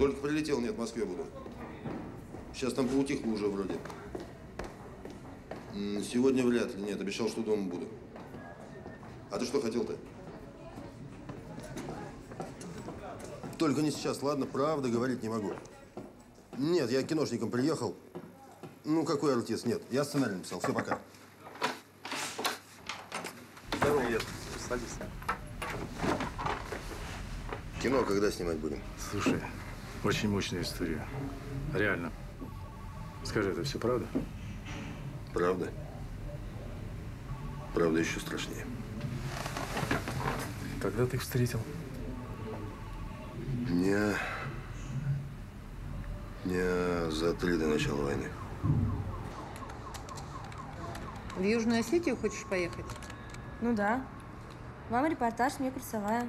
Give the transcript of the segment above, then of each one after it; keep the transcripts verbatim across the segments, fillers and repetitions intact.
Только прилетел, нет, в Москве буду. Сейчас там поутихло уже вроде. Сегодня вряд ли, нет, обещал, что дома буду. А ты что хотел-то? Только не сейчас, ладно? Правда говорить не могу. Нет, я киношником приехал. Ну, какой артист? Нет, я сценарий написал. Все, пока. Здорово. Привет. Садись. Кино когда снимать будем? Слушай, очень мощная история. Реально. Скажи, это все правда? Правда? Правда еще страшнее. Когда ты их встретил? Не, не за три до начала войны. В Южную Осетию хочешь поехать? Ну да. Вам репортаж, мне курсовая.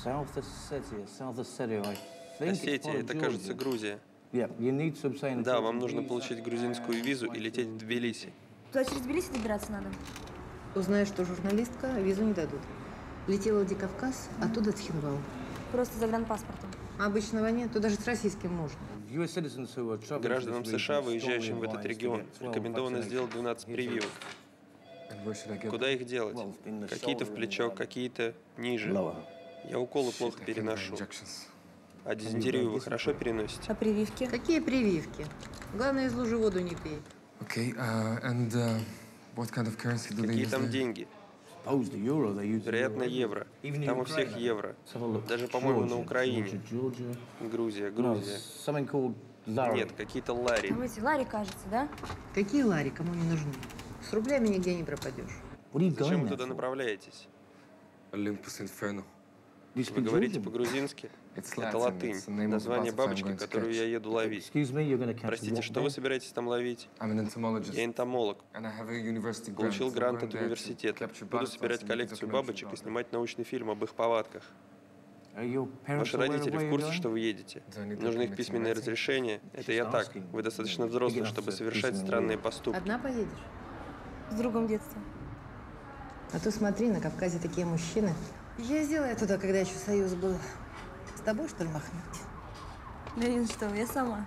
Осетия, это, кажется, Грузия. Да, вам нужно получить грузинскую визу и лететь в Тбилиси. Туда через Тбилиси добираться надо? Узнаешь, что журналистка, визу не дадут. Летела в Владикавказ, оттуда в Цхинвал. Просто загранпаспортом. Обычного нет, туда же с российским можно. Гражданам США, выезжающим в этот регион, рекомендовано сделать двенадцать прививок. Куда их делать? Какие-то в плечо, какие-то ниже. Я уколы плохо переношу. А дизентерию вы хорошо переносите? А прививки? Какие прививки? Главное, из лужи воду не пей. Okay, uh, and uh, what kind of currency do they Какие use там there? деньги? Вероятно, евро. Там у всех евро. Даже, по-моему, на Украине. Грузия, Грузия. Нет, какие-то лари. Там эти лари, кажется, да? Какие лари, кому не нужны? С рублями нигде не пропадешь. Зачем вы туда направляетесь? Olympus Inferno. Вы говорите по-грузински? Это латынь. Название бабочки, которую я еду ловить. Простите, что вы собираетесь там ловить? Я энтомолог. Получил грант от университета. Буду собирать коллекцию бабочек и снимать научный фильм об их повадках. Ваши родители в курсе, что вы едете? Нужно их письменное разрешение. Это я так. Вы достаточно взрослый, чтобы совершать странные поступки. Одна поедешь? С другом детства. А то смотри, на Кавказе такие мужчины. Ездила я туда, когда еще Союз был. С тобой, что ли, махнуть? Да нет, что, я сама.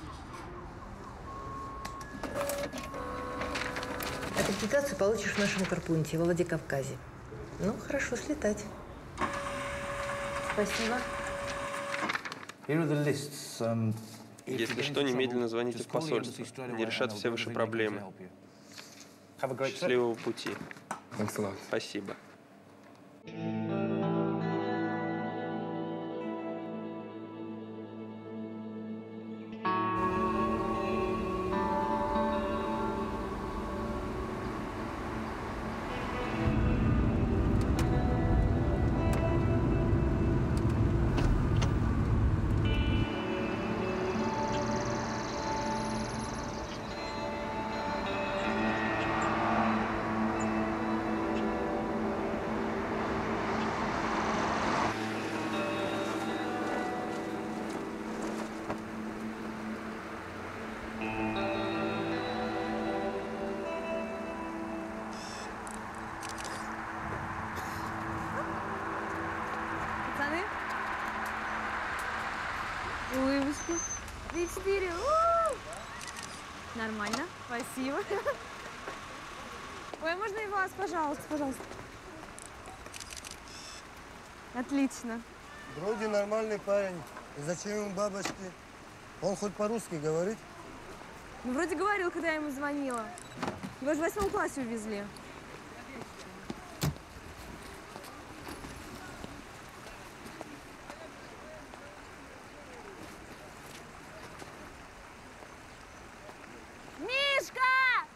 Аккредитацию получишь в нашем Карпунте, во Владикавказе. Ну, хорошо, слетать. Спасибо. Если что, немедленно звоните в посольство. Они решат все ваши проблемы. Счастливого пути. Спасибо. Пацаны? Улыбочки. Три, четыре. Нормально. Спасибо. Ой, можно и вас, пожалуйста, пожалуйста. Отлично. Вроде нормальный парень. И зачем ему бабочки? Он хоть по-русски говорит? Ну, вроде говорил, когда я ему звонила. Его же в восьмом классе увезли. Мишка!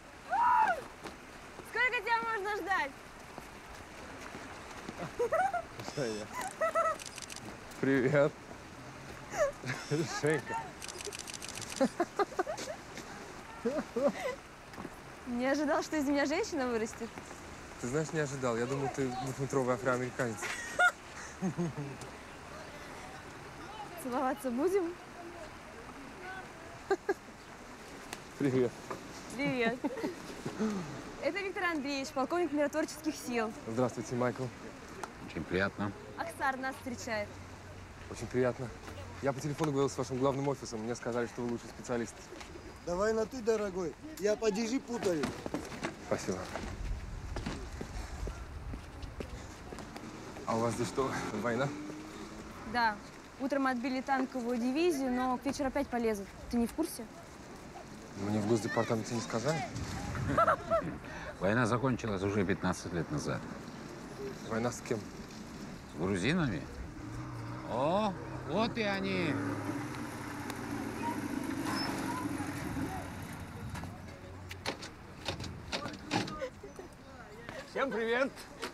Сколько тебя можно ждать? Привет. Женька. Не ожидал, что из меня женщина вырастет. Ты знаешь, не ожидал. Я думал, ты двухметровый афроамериканец. Целоваться будем? Привет. Привет. Это Виктор Андреевич, полковник миротворческих сил. Здравствуйте, Майкл. Очень приятно. Аксар нас встречает. Очень приятно. Я по телефону говорил с вашим главным офисом. Мне сказали, что вы лучший специалист. Давай на ты, дорогой. Я подержи путаю. Спасибо. А у вас здесь что, война? Да. Утром отбили танковую дивизию, но к вечеру опять полезут. Ты не в курсе? Мне в Госдепартаменте не сказали. Война закончилась уже пятнадцать лет назад. Война с кем? С грузинами. О, вот и они. Всем привет!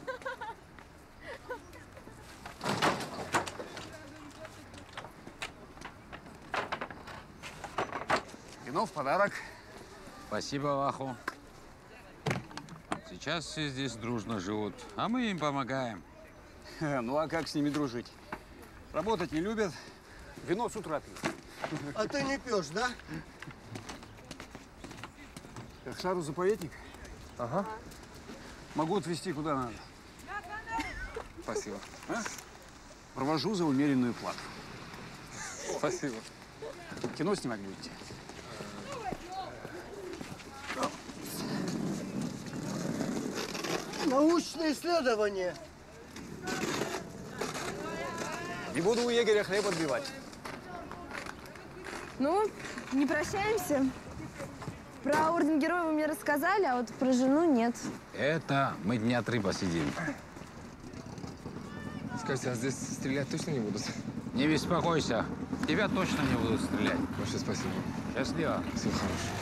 Вино в подарок. Спасибо, Ваху. Сейчас все здесь дружно живут, а мы им помогаем. Ну а как с ними дружить? Работать не любят, вино с утра пьют. А ты не пьешь, да? Кахшару заповедник? Ага. Могу отвезти куда надо. Спасибо. А? Провожу за умеренную плату. Спасибо. Кино снимать будете? Научные исследования. Не буду у егеря хлеб отбивать. Ну, не прощаемся. Про орден героя вы мне рассказали, а вот про жену нет. Это мы дня три посидим. Скажите, а здесь стрелять точно не будут? Не беспокойся, тебя точно не будут стрелять. Большое спасибо. Счастливо. Всего хорошего.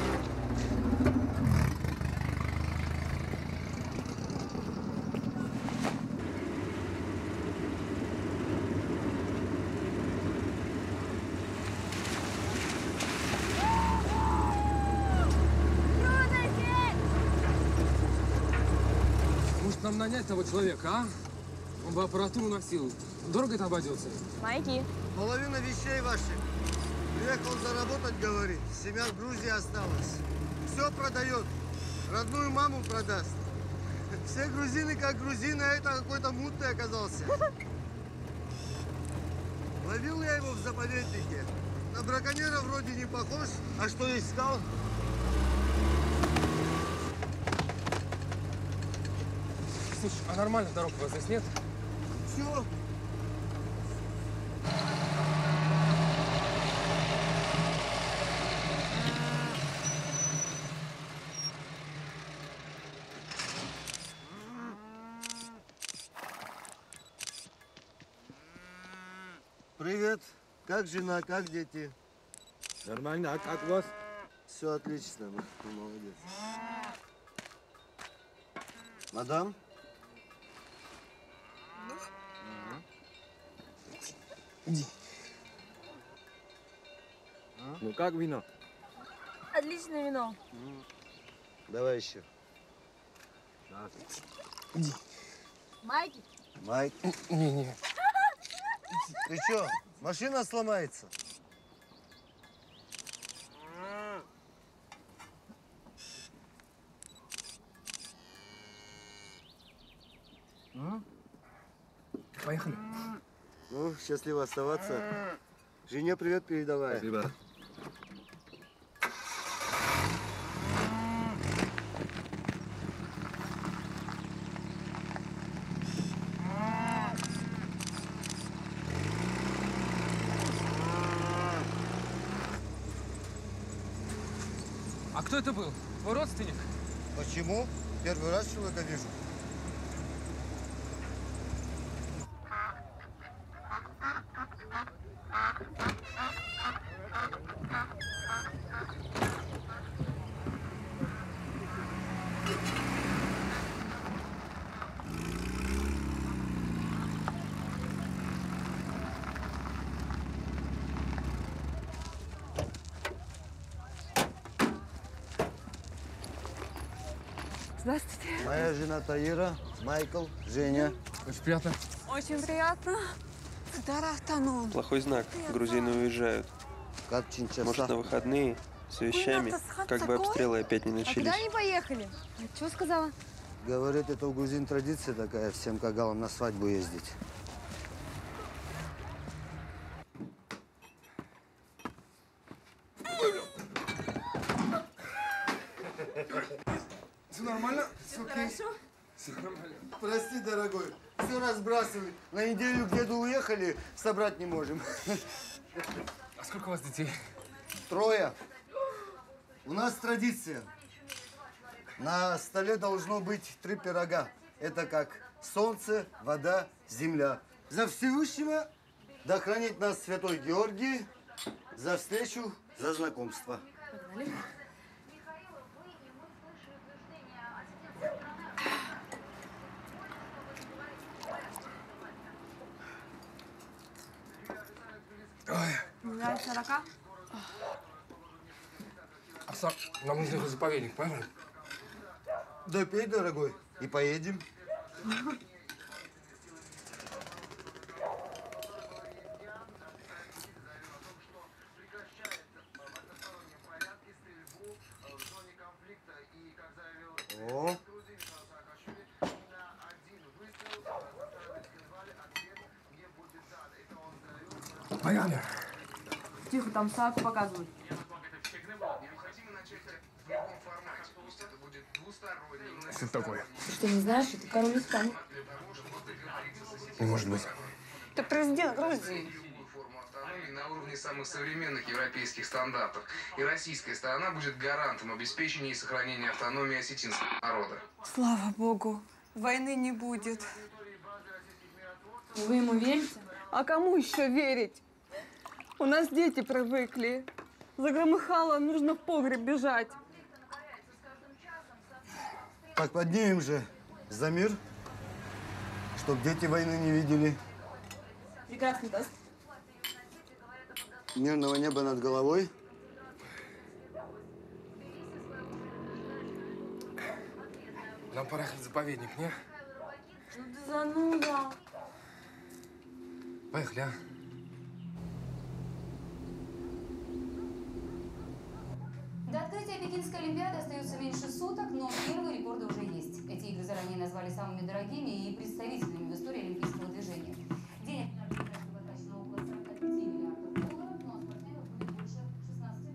Может, нам нанять того человека, а? Он бы аппаратуру носил. Дорого это обойдется? Майки. Половина вещей ваших. Приехал заработать, говорит. Семья в Грузии осталась. Все продает. Родную маму продаст. Все грузины как грузины, а это какой-то мутный оказался. Ловил я его в заповеднике. На браконьера вроде не похож. А что искал? Слушай, а нормальных дорог у вас здесь нет? Все. Привет. Как жена, как дети? Нормально, а как у вас? Все отлично, ты молодец. Мадам? Иди. А? Ну как вино? Отличное вино. Давай еще. Да. Иди. Майки. Майк. Не-не. Ты что, машина сломается? Поехали. Ну, счастливо оставаться. Жене привет передавай. Спасибо. А кто это был? Твой родственник? Почему? Первый раз человека вижу. Здравствуйте. Моя жена Таира, Майкл, Женя. Очень приятно. Очень приятно. Плохой знак. Грузины уезжают. Может, на выходные с вещами, как бы обстрелы опять не А начались. куда они поехали? А что сказала? Говорит, это у грузин традиция такая, всем кагалам на свадьбу ездить. Хорошо? Прости, дорогой, все разбрасывай. На неделю к деду уехали, собрать не можем. А сколько у вас детей? Трое. У нас традиция. На столе должно быть три пирога. Это как солнце, вода, земля. За Всевышнего да хранит нас Святой Георгий. За встречу, за знакомство. Погнали. Ой. сорока. Оксан, нам нужен заповедник, правильно? Допей, дорогой, и поедем. О. Поехали. Тихо, там сад показывают. Что это такое? Что, не знаешь, это король Испании. Не может быть. Это президент Грузии. На уровне самых современных европейских стандартов. И российская сторона будет гарантом обеспечения и сохранения автономии осетинского народа. Слава богу, войны не будет. Вы ему верите? А кому еще верить? У нас дети привыкли. Загромыхало, нужно в погреб бежать. Так поднимем же за мир, чтоб дети войны не видели. Прекрасный тост. Мирного неба над головой. Нам пора в заповедник, не? Ну ты зануда. Поехали, а? До открытия Пекинской Олимпиады остается меньше суток, но первые рекорды уже есть. Эти игры заранее назвали самыми дорогими и представительными в истории олимпийского движения. Денег на организацию потрачено около сорока пяти миллиардов долларов, но спортсменов будет больше шестнадцати.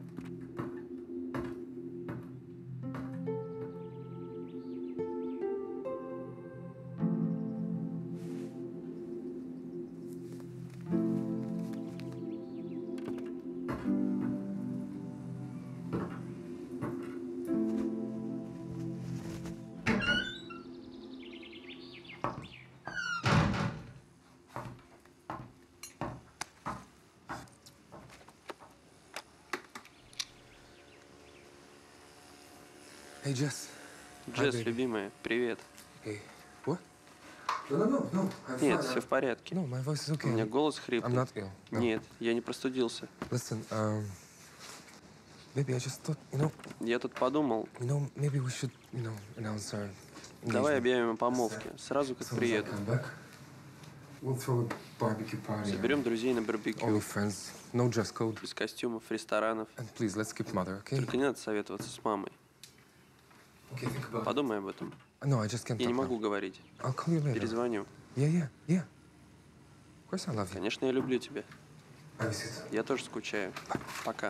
Hey, Jess. Джесс, любимая, привет. Hey. What? No, no, no, no. I'm Нет, fine. все в порядке. No, my voice is okay. У меня голос хриплый. I'm not ill. No. Нет, я не простудился. Listen, um, baby, I just thought, you know. Я тут подумал. You know, maybe we should, you know, announce our engagement. Давай объявим о помолвке, сразу как приеду. We'll throw a barbecue party. Соберем друзей на барбекю. Only friends, no dress code. Без костюмов, ресторанов. And please, let's skip mother, okay? Только не надо советоваться с мамой. Okay, think about it. Подумай об этом. No, I just can't Я не talk могу now. говорить. I'll call you later. Перезвоню. Yeah, yeah, yeah. Of course I love you. Конечно, я люблю тебя. I miss it. Я тоже скучаю. Пока.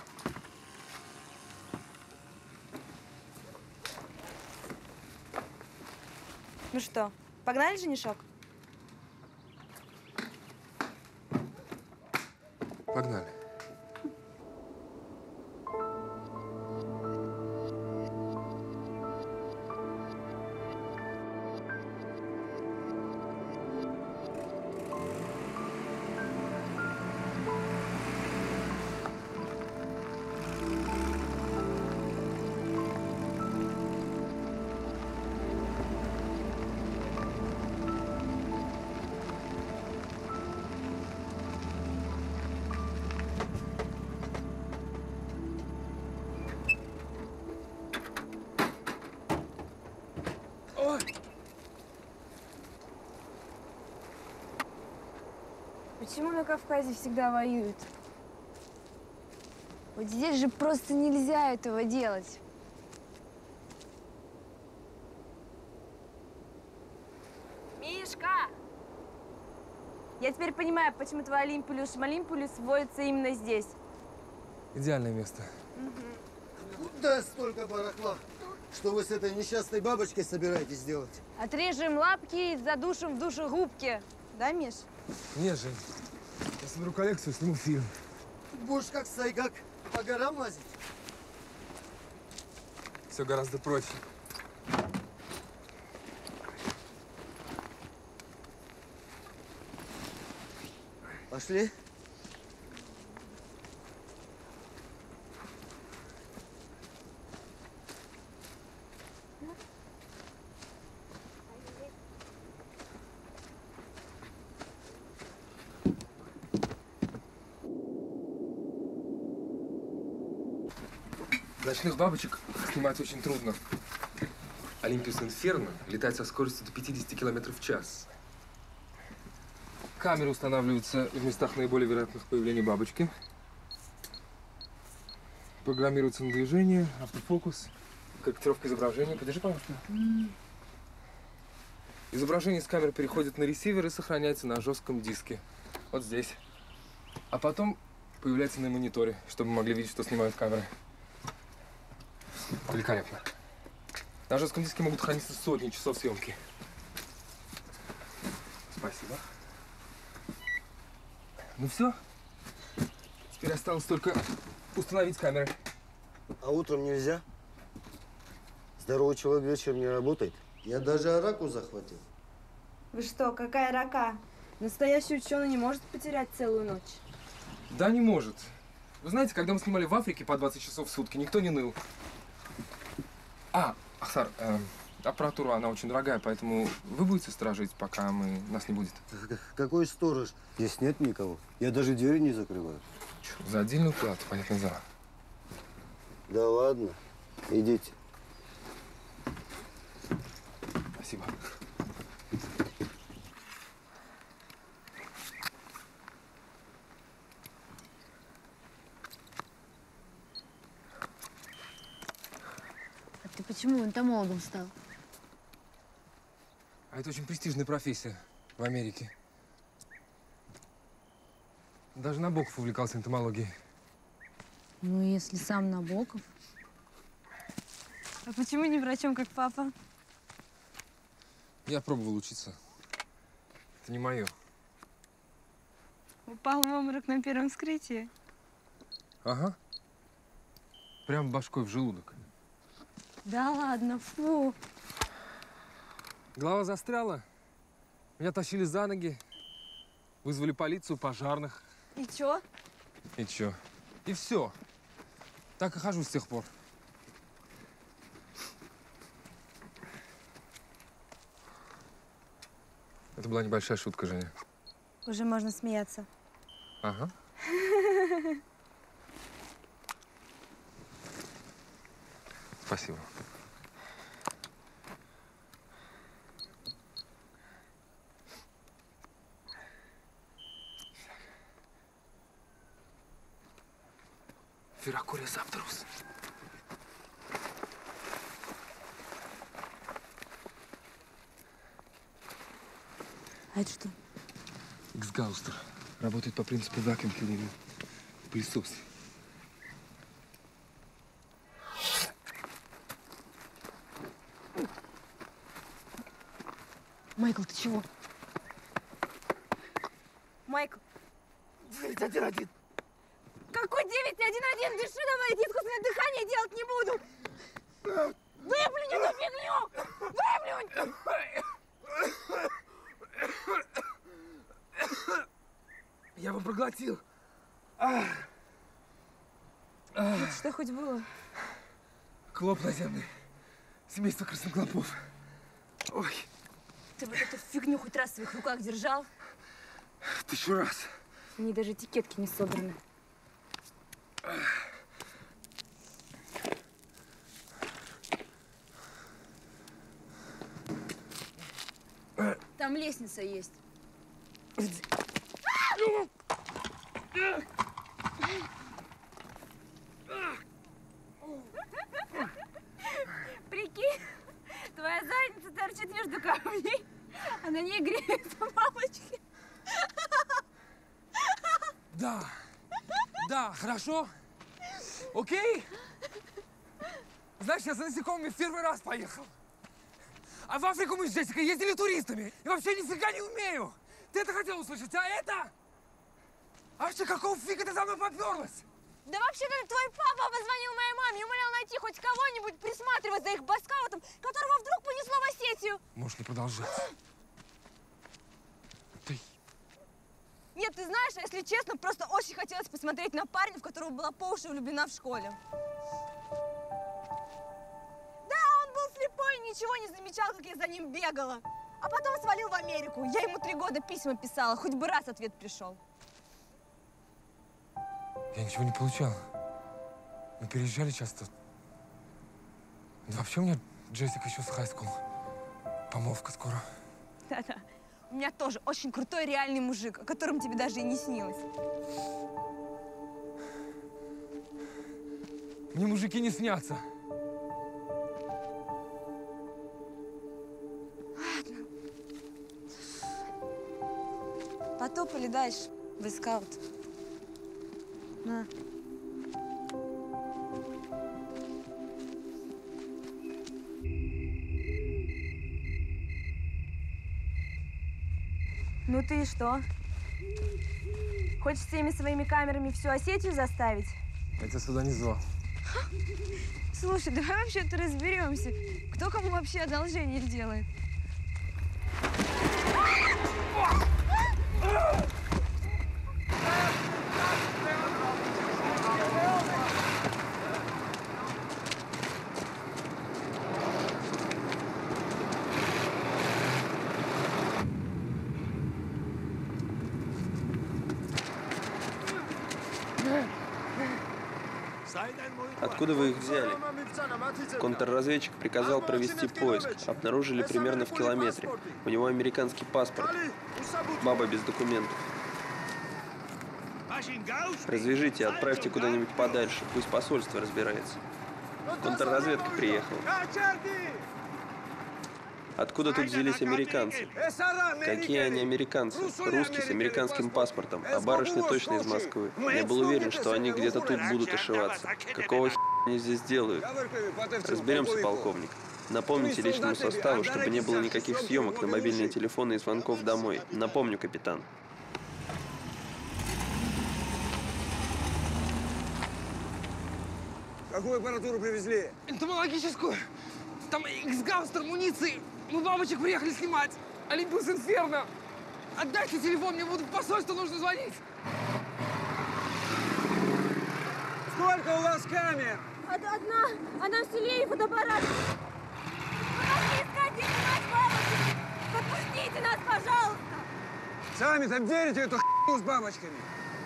Ну что, погнали, женишок? Погнали. Почему на Кавказе всегда воюют? Вот здесь же просто нельзя этого делать. Мишка! Я теперь понимаю, почему твой Олимпулюс Малимпулюс водится именно здесь. Идеальное место. Куда столько барахла? Что вы с этой несчастной бабочкой собираетесь делать? Отрежем лапки и задушим в душе губки. Да, Миш? Нет, Жень. Я соберу коллекцию, сниму фильм. Будешь как Сайгак по горам лазить? Все гораздо проще. Пошли. Ночных бабочек снимать очень трудно. Олимпиус Инферно летает со скоростью до пятидесяти километров в час. Камеры устанавливаются в местах наиболее вероятных появлений бабочки. Программируется на движение, автофокус, корректировка изображения. Подержи, пожалуйста. Изображение с камеры переходит на ресивер и сохраняется на жестком диске. Вот здесь. А потом появляется на мониторе, чтобы мы могли видеть, что снимают камеры. Великолепно. На жестком диске могут храниться сотни часов съемки. Спасибо. Ну все. Теперь осталось только установить камеры. А утром нельзя? Здоровый человек вечером не работает. Я даже араку захватил. Вы что, какая рака? Настоящий ученый не может потерять целую ночь. Да, не может. Вы знаете, когда мы снимали в Африке по двадцать часов в сутки, никто не ныл. А, Ахсар, э, аппаратура, она очень дорогая, поэтому вы будете сторожить, пока мы, нас не будет. Какой сторож? Здесь нет никого. Я даже двери не закрываю. За отдельную плату, понятное дело. Да ладно, идите. Спасибо. Ты почему энтомологом стал? А это очень престижная профессия в Америке. Даже Набоков увлекался энтомологией. Ну, если сам Набоков. А почему не врачом, как папа? Я пробовал учиться. Это не мое. Упал в обморок на первом вскрытии? Ага. Прям башкой в желудок. Да ладно, фу. Голова застряла. Меня тащили за ноги. Вызвали полицию, пожарных. И чё? И чё? И все. Так и хожу с тех пор. Это была небольшая шутка, Женя. Уже можно смеяться. Ага. Спасибо. Ферокорис аптерус. А это что? Иксгаустер. Работает по принципу вакуум-киллинга. Пылесос. Майкл, ты чего? Майкл. девять один один. Какой девять один один? Дыши давай, я искусственное дыхание делать не буду. Выплюнь эту фигню! Выплюнь! Я бы проглотил. Это что хоть было? Клоп наземный. Семейство красноклопов. Ой. Ты вот эту фигню хоть раз в своих руках держал? Тысячу раз. У них даже этикетки не собраны. Там лестница есть. Прикинь, твоя задница торчит между камней, а на ней греются бабочки. Да. Да, хорошо? Окей? Знаешь, я за насекомыми в первый раз поехал. А в Африку мы с Джессикой ездили туристами. И вообще нифига не умею. Ты это хотел услышать, а это? А вообще какого фига ты за мной поперлась? Да вообще-то твой папа позвонил моей маме и умолял найти хоть кого-нибудь присматривать за их баскаутом, которого вдруг понесло в Осетию. Можешь не продолжать. Ты... Нет, ты знаешь, если честно, просто очень хотелось посмотреть на парня, в которого была по уши влюблена в школе. Да, он был слепой и ничего не замечал, как я за ним бегала. А потом свалил в Америку. Я ему три года письма писала, хоть бы раз ответ пришел. Я ничего не получал. Мы переезжали часто. Да вообще у меня Джессика еще с хайскул. Помолвка скоро. Да-да. У меня тоже очень крутой реальный мужик, о котором тебе даже и не снилось. Мне мужики не снятся. Ладно. Потопали дальше. Бойскаут. На. Ну ты и что? Хочешь всеми своими камерами всю Осетию заставить? Я тебя сюда не звал. Слушай, давай вообще-то разберемся, кто кому вообще одолжение делает. Откуда вы их взяли? Контрразведчик приказал провести поиск. Обнаружили примерно в километре. У него американский паспорт. Баба без документов. Развяжите, отправьте куда-нибудь подальше. Пусть посольство разбирается. Контрразведка приехала. Откуда тут взялись американцы? Какие они американцы? Русские с американским паспортом, а барышня точно из Москвы. Я был уверен, что они где-то тут будут ошиваться. Какого хера они здесь делают? Разберемся, полковник. Напомните личному составу, чтобы не было никаких съемок на мобильные телефоны и звонков домой. Напомню, капитан. Какую аппаратуру привезли? Энтомологическую. Там эксгаустер, муниции. Мы бабочек приехали снимать. Олимпус Инферно. Отдайте телефон, мне будут в посольство нужно звонить. Сколько у вас камер? Одна. Она в селе и фотоаппарат. Помогите искать их нас, бабочек. Подпустите нас, пожалуйста. Сами там верите эту х**у с бабочками?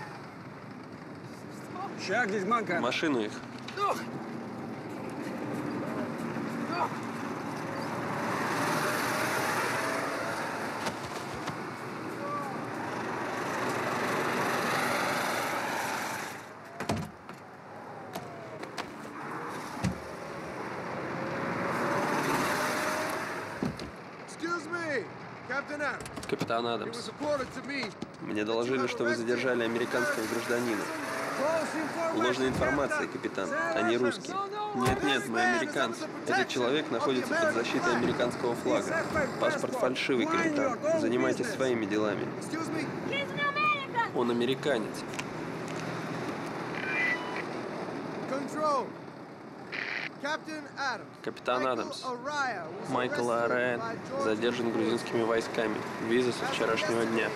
Щак, здесь манка. Машину их. Ох. Ох. Капитан Адамс, мне доложили, что вы задержали американского гражданина. Ложная информация, капитан. Они русские. Нет-нет, мы американцы. Этот человек находится под защитой американского флага. Паспорт фальшивый, капитан. Занимайтесь своими делами. Он американец. Капитан Адамс, Майкл Арайа задержан грузинскими войсками. Виза со вчерашнего дня.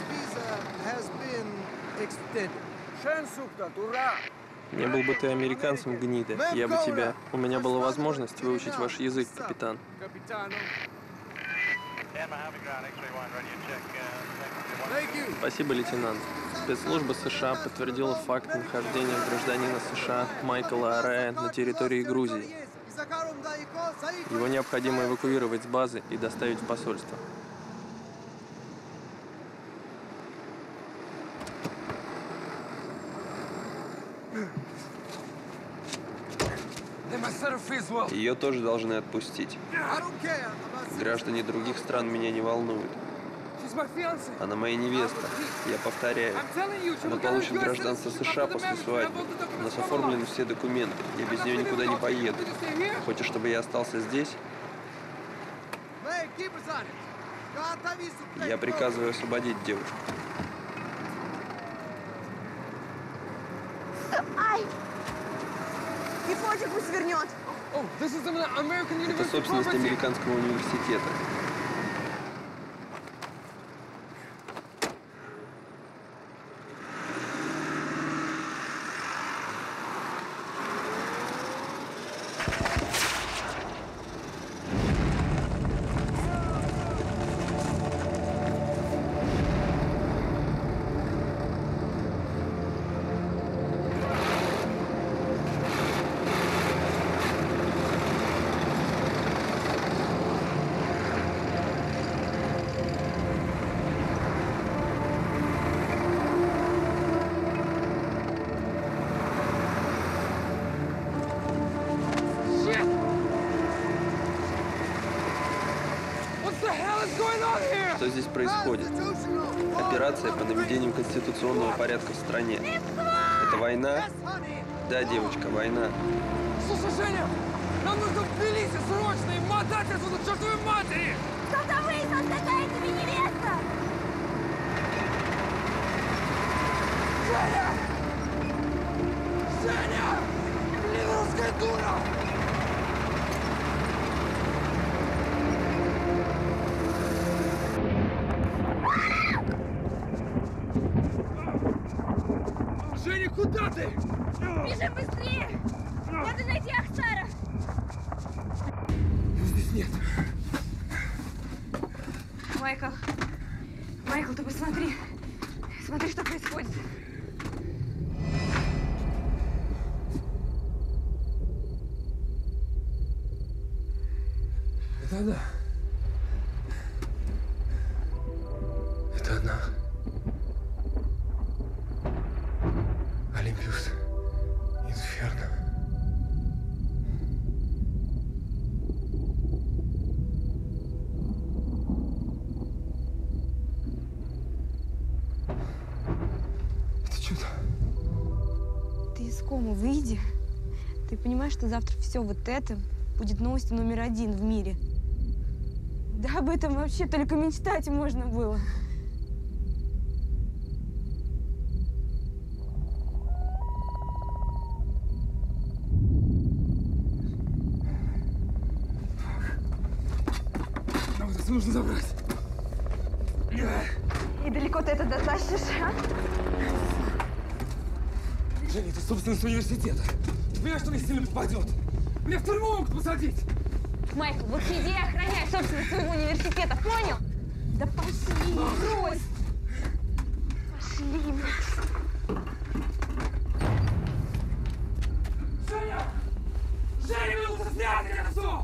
Не был бы ты американцем, гнида. Я бы тебя... У меня была возможность выучить ваш язык, капитан. Спасибо, лейтенант. Спецслужба США подтвердила факт нахождения гражданина США Майкла Арая на территории Грузии. Его необходимо эвакуировать с базы и доставить в посольство. Ее тоже должны отпустить. Граждане других стран меня не волнуют. Она моя невеста. Я повторяю. Она получит гражданство США после свадьбы. У нас оформлены все документы. Я без нее никуда не поеду. Хочешь, чтобы я остался здесь? Я приказываю освободить девушку. Ай! Не хочет, пусть вернет. Это собственность американского университета. Что здесь происходит? Операция по наведению конституционного порядка в стране. Это война? Да, девочка, война. Слушай, Женя, нам нужно в Тбилиси срочно и мотать отсюда к чертовой матери! Кто-то выяснил, какая тебе невеста! Женя! Женя! Блин, русская дура! Женя, куда ты? Бежим быстрее! Надо найти Ахсара! Его здесь нет. Майкл, Майкл, ты посмотри. Смотри, что происходит. Это она. Это она. Олимпиус. Инферно. Это чудо. Ты из комы выйди. Ты понимаешь, что завтра все вот это будет новостью номер один в мире. Да об этом вообще только мечтать можно было. Нам это нужно забрать. И далеко ты это дотащишь, а? Женя, это собственность университета. Ты понимаешь, что мне сильно попадет? Меня в тюрьму могут посадить! Майкл, вот иди и охраняй собственность своего университета, понял? Да пошли, брось! Пошли, Женя! Женя, мне нужно снять это все!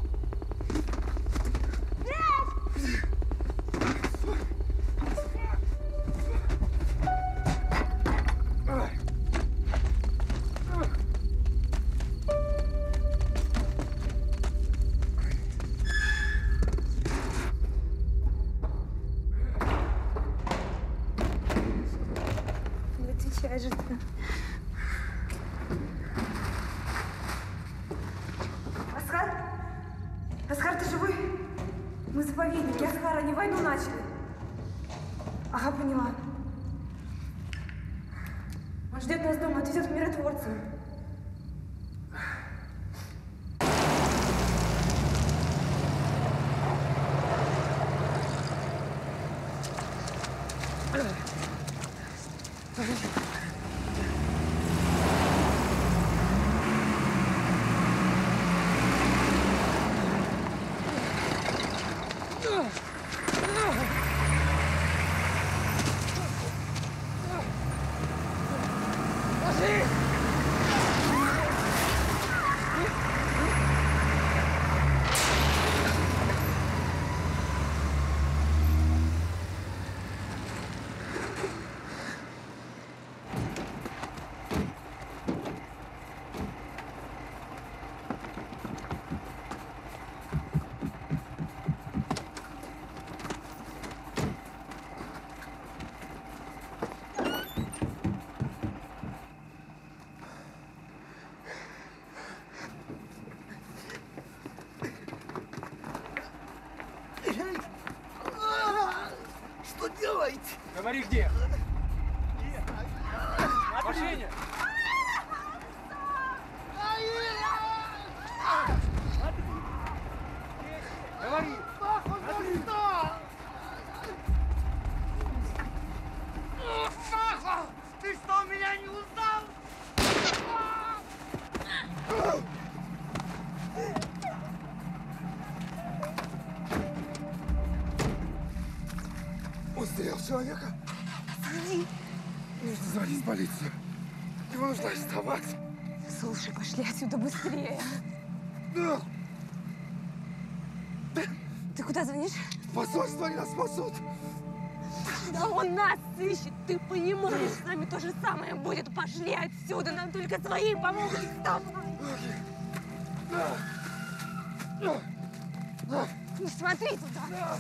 Отвечай же ты. Асхар? Асхар, ты живой? Мы заповедники. Асхар, они войну начали. Ага, поняла. Он ждет нас дома, отвезет к миротворцам. Говори, где? В машине. Говори. Ты что, меня не узнал? Устрел человека. Сиди. Нужно звонить в полицию. Его нужно арестовать. Слушай, пошли отсюда быстрее. Да. Ты куда звонишь? Посольство, они нас спасут. Да он нас ищет, ты понимаешь, с нами то же самое будет. Пошли отсюда, нам только свои помогут. Вставай. Не смотри туда.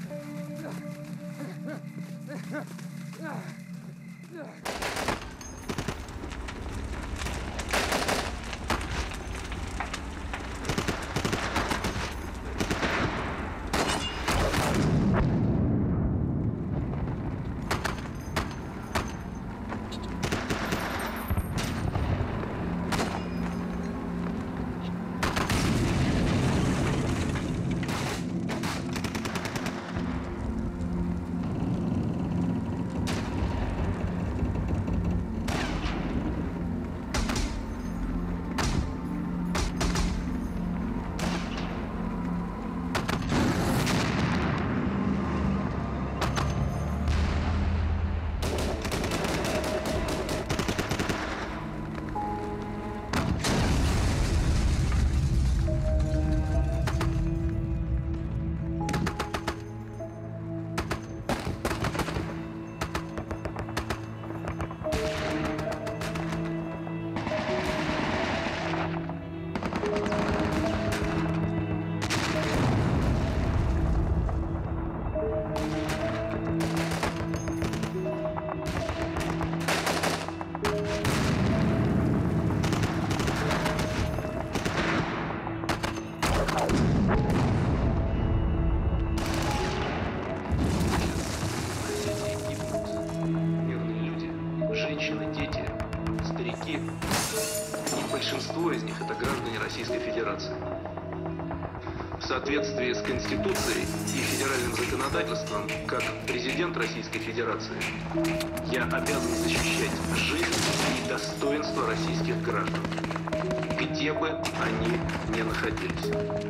В соответствии с Конституцией и федеральным законодательством, как президент Российской Федерации, я обязан защищать жизнь и достоинство российских граждан, где бы они ни находились.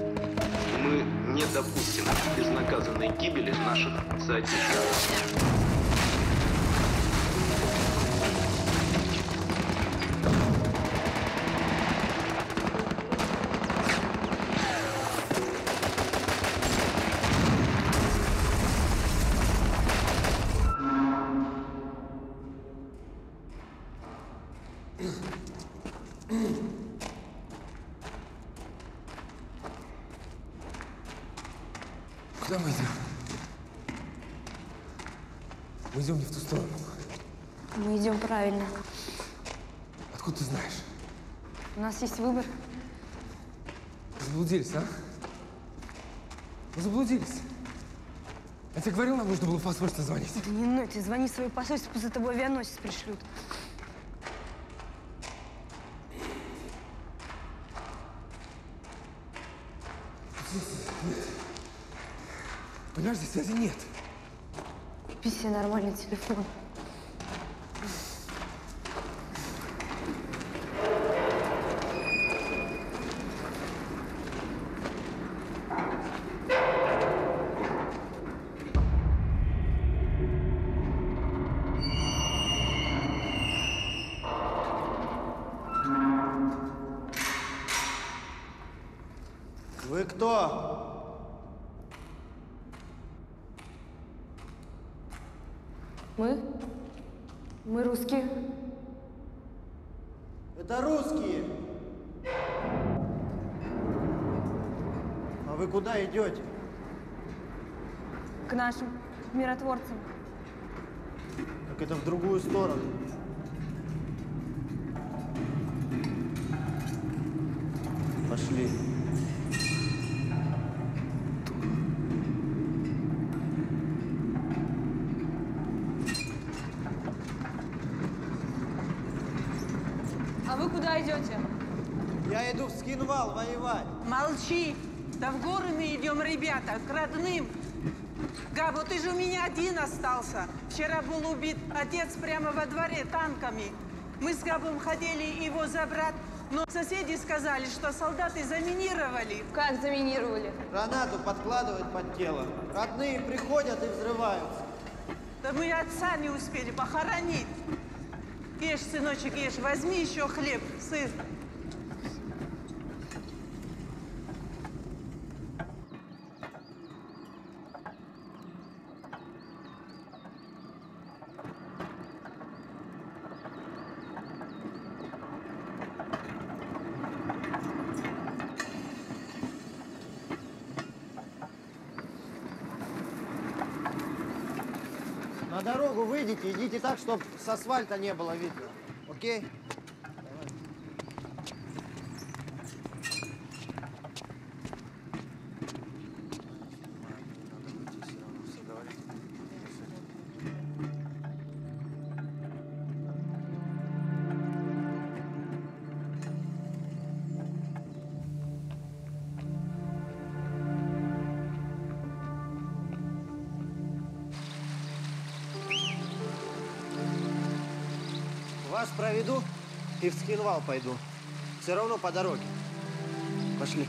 Мы не допустим безнаказанной гибели наших соотечественников. Куда мы идем? Мы идем не в ту сторону. Мы идем правильно. Откуда ты знаешь? У нас есть выбор. Заблудились, а? Мы заблудились. Я тебе говорил, нам нужно было в посольство звонить. Да не ной, ты звони в свое посольство, за тобой авианосец пришлют. Нет. Понимаешь, здесь связи нет. Купи себе нормальный телефон. Вы кто? Мы? Мы русские. Это русские. А вы куда идете? К нашим миротворцам. Как это в другую сторону? Пошли. А вы куда идете? Я иду в Скинвал воевать. Молчи. Да в горы мы идем, ребята, к родным. Габо, ты же у меня один остался. Вчера был убит отец прямо во дворе танками. Мы с Габом хотели его забрать, но соседи сказали, что солдаты заминировали. Как заминировали? Гранату подкладывают под тело. Родные приходят и взрываются. Да мы отца не успели похоронить. Ешь, сыночек, ешь. Возьми еще хлеб, сыр. На дорогу выйдите, идите так, чтобы с асфальта не было видно. Окей? Вас проведу и в Скинвал пойду. Все равно по дороге. Пошли.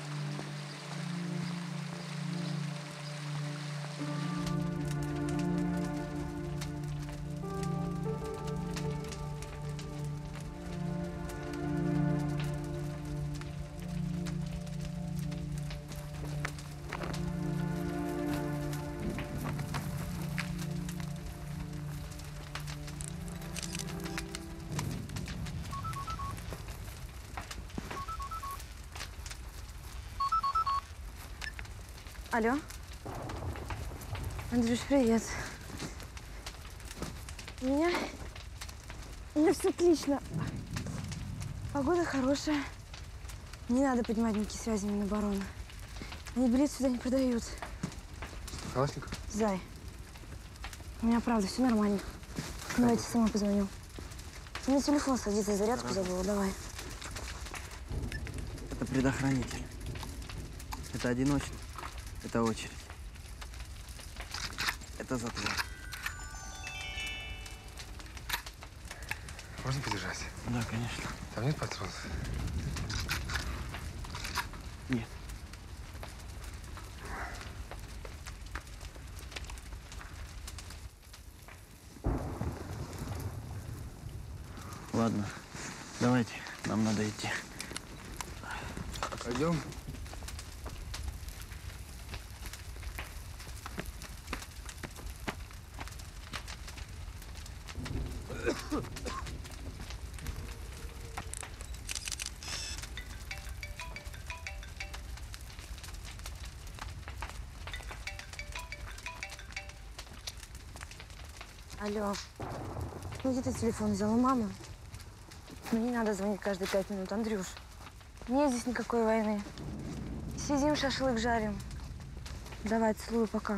Алло. Андрюш, привет. У меня... У меня все отлично. Погода хорошая. Не надо поднимать никакие связи Минобороны. Они билет сюда не продают. Калашников? Зай. У меня правда все нормально. Давайте сама позвоню. У меня телефон садится, зарядку забыла. Давай. Это предохранитель. Это одиночный. Это очередь. Это затвор. Можно подержать? Да, конечно. Там нет патронов? Нет. Ладно, давайте, нам надо идти. Пойдем. Алло. Ну, где ты телефон взял? У мамы? Ну, не надо звонить каждые пять минут, Андрюш. Нет здесь никакой войны. Сидим, шашлык жарим. Давай, целую, пока.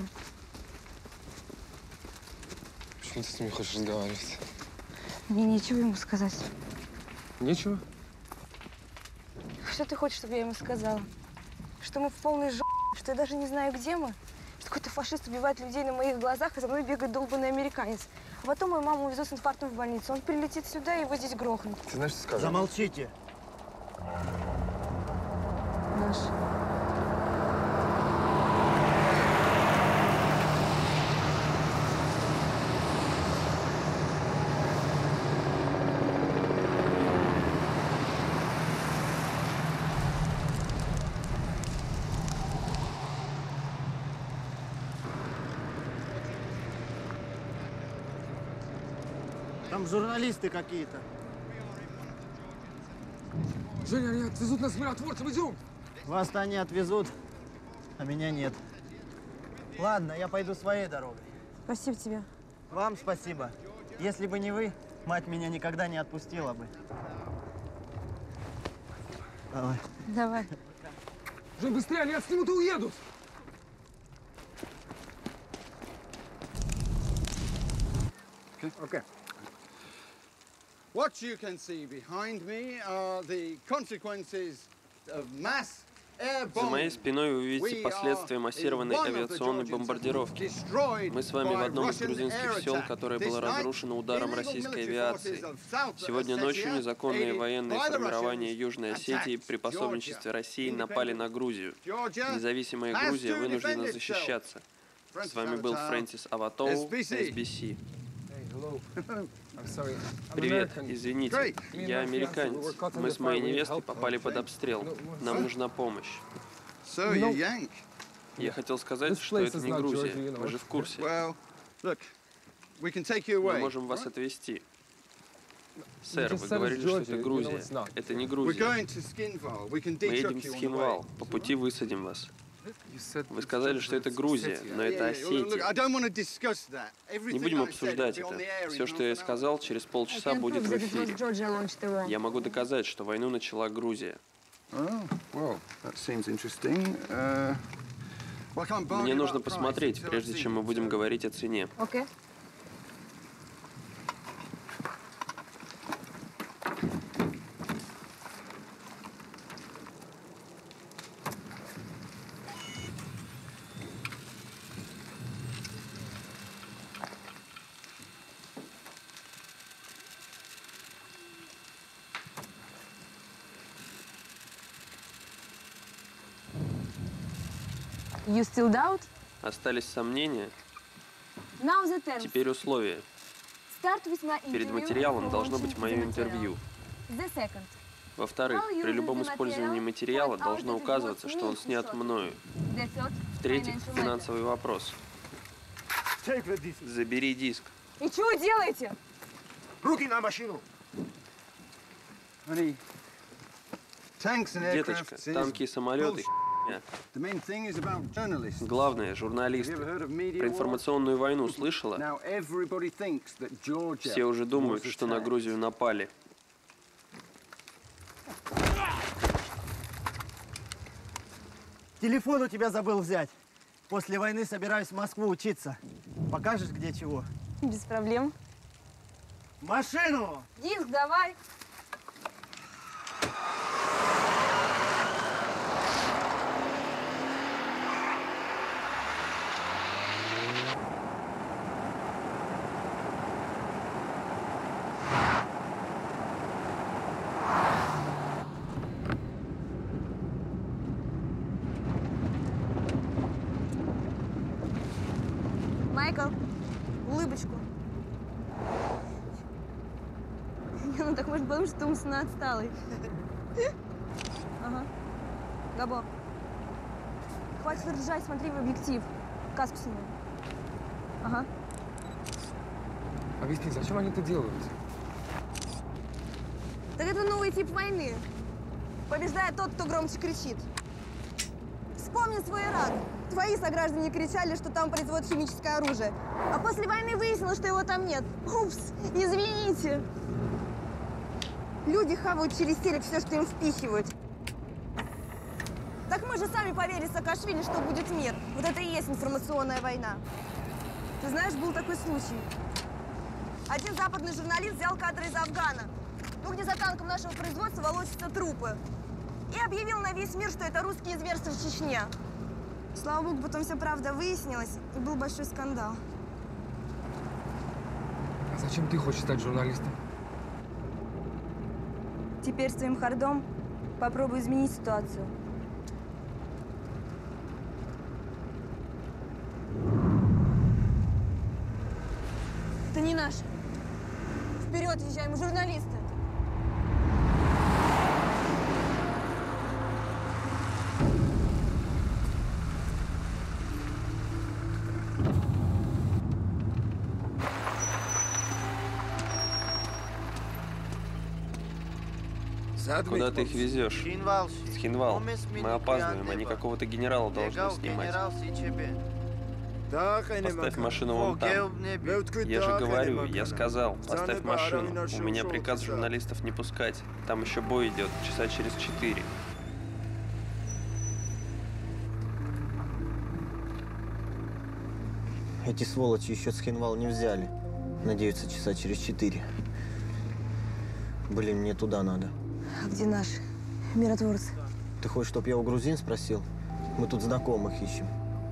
Почему ты с ними хочешь разговаривать? Мне нечего ему сказать. Нечего? Что ты хочешь, чтобы я ему сказала? Что мы в полной жопе, что я даже не знаю, где мы? Что какой-то фашист убивает людей на моих глазах, а за мной бегает долбанный американец. А потом мою маму увезут с инфарктом в больницу. Он прилетит сюда, и его здесь грохнут. Ты знаешь, что сказать? Замолчите. Наш. Там журналисты какие-то. Женя, они отвезут нас миротворцам, идем! Вас-то они отвезут, а меня нет. Ладно, я пойду своей дорогой. Спасибо тебе. Вам спасибо. Если бы не вы, мать меня никогда не отпустила бы. Давай. Давай. Жень, быстрее, они отснимут и уедут! Окей. What you can see behind me are the consequences of mass air За моей bombing. спиной вы увидите последствия массированной авиационной бомбардировки. Мы с вами в одном из грузинских сел, которое было разрушено ударом российской авиации. Сегодня ночью незаконные военные формирования Южной Осетии при пособничестве России напали на Грузию. Независимая Грузия вынуждена защищаться. С вами был Фрэнсис Аватоу, эс би си. Привет, извините, я американец. Мы с моей невестой попали под обстрел. Нам нужна помощь. Я хотел сказать, что это не Грузия. Вы же в курсе. Мы можем вас отвезти. Сэр, вы говорили, что это Грузия. Это не Грузия. Мы едем в Схинвал. По пути высадим вас. Вы сказали, что это Грузия, но это Осетия. Не будем обсуждать это. Все, что я сказал, через полчаса будет в эфире. Я могу доказать, что войну начала Грузия. Мне нужно посмотреть, прежде чем мы будем говорить о цене. Okay. You still doubt? Остались сомнения? Now the tenth. Теперь условия. Start with my interview. Перед материалом должно быть мое интервью. The second. Во-вторых, при любом использовании материала должно указываться, что он снят мною. В-третьих, финансовый вопрос. Забери диск. И что вы делаете? Руки на машину! Деточка, танки и самолеты. Главное, журналисты. Про информационную войну слышала? Все уже думают, что на Грузию напали. Телефон у тебя забыл взять. После войны собираюсь в Москву учиться. Покажешь, где чего? Без проблем. Машину! Диск давай. Майкл, улыбочку. Не, ну так может подумать, что ты умственно отсталый. Ага. Габо. Хватит ржать, смотри в объектив. Каску сними. Ага. Объясни, зачем они это делают? Так это новый тип войны. Побеждает тот, кто громче кричит. Вспомни свой Ирак. Твои сограждане кричали, что там производят химическое оружие. А после войны выяснилось, что его там нет. Упс, извините. Люди хавают через телек все, что им впихивают. Так мы же сами поверили Саакашвили, что будет мир. Вот это и есть информационная война. Ты знаешь, был такой случай. Один западный журналист взял кадры из Афгана, ну, где за танком нашего производства волочатся трупы. И объявил на весь мир, что это русские зверства в Чечне. Слава богу, потом вся правда выяснилась, и был большой скандал. А зачем ты хочешь стать журналистом? Теперь с твоим хардом попробую изменить ситуацию. Это не наше. Вперед езжаем, журналисты! Куда ты их везешь? Схинвал. Мы опаздываем, они какого-то генерала должны снимать. Поставь машину вон там. Я же говорю, я сказал, поставь машину. У меня приказ журналистов не пускать. Там еще бой идет, часа через четыре. Эти сволочи еще Схинвал не взяли. Надеются, часа через четыре. Блин, мне туда надо. А где наши миротворцы? Ты хочешь, чтоб я у грузин спросил? Мы тут знакомых ищем.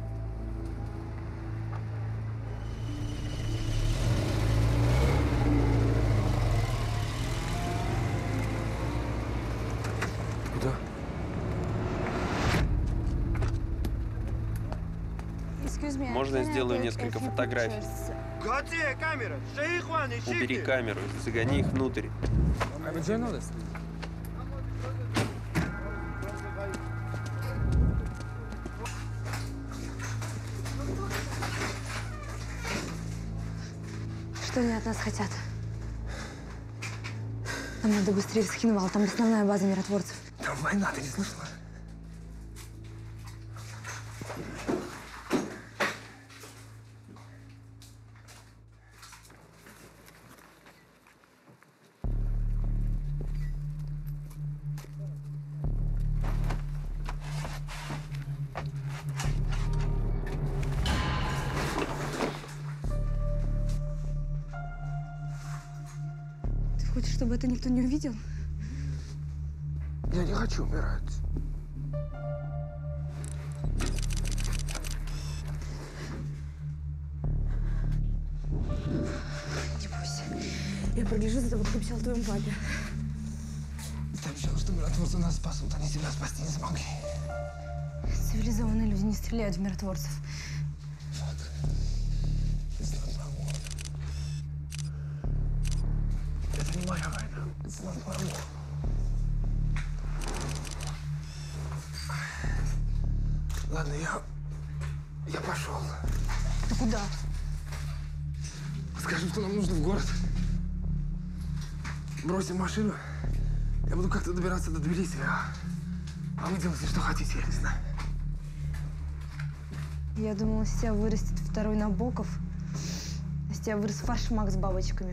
Куда? Можно я сделаю несколько фотографий? Убери камеру, загони их внутрь. Что они от нас хотят? Нам надо быстрее в Схинвал, там основная база миротворцев. Там война, ты не слышала? Хочешь, чтобы это никто не увидел? Я не хочу умирать. Не бойся. Я прогляжу за тобой, как обещал твоему папе. Ты обещал, что миротворцы нас спасут. Они себя спасти не смогли. Цивилизованные люди не стреляют в миротворцев. Это не моя война. Это not my war. Ладно, я... Я пошел. Ты куда? Скажи, что нам нужно в город. Бросим машину. Я буду как-то добираться до Тбилиси. А, а вы делайте, что хотите, я не знаю. Я думала, из тебя вырастет второй Набоков. А из тебя вырос фаршмак с бабочками.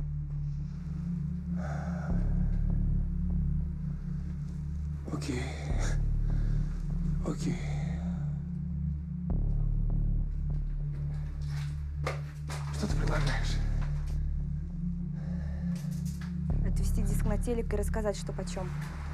Окей. Окей. Что ты предлагаешь? Отвезти диск на телек и рассказать, что почем.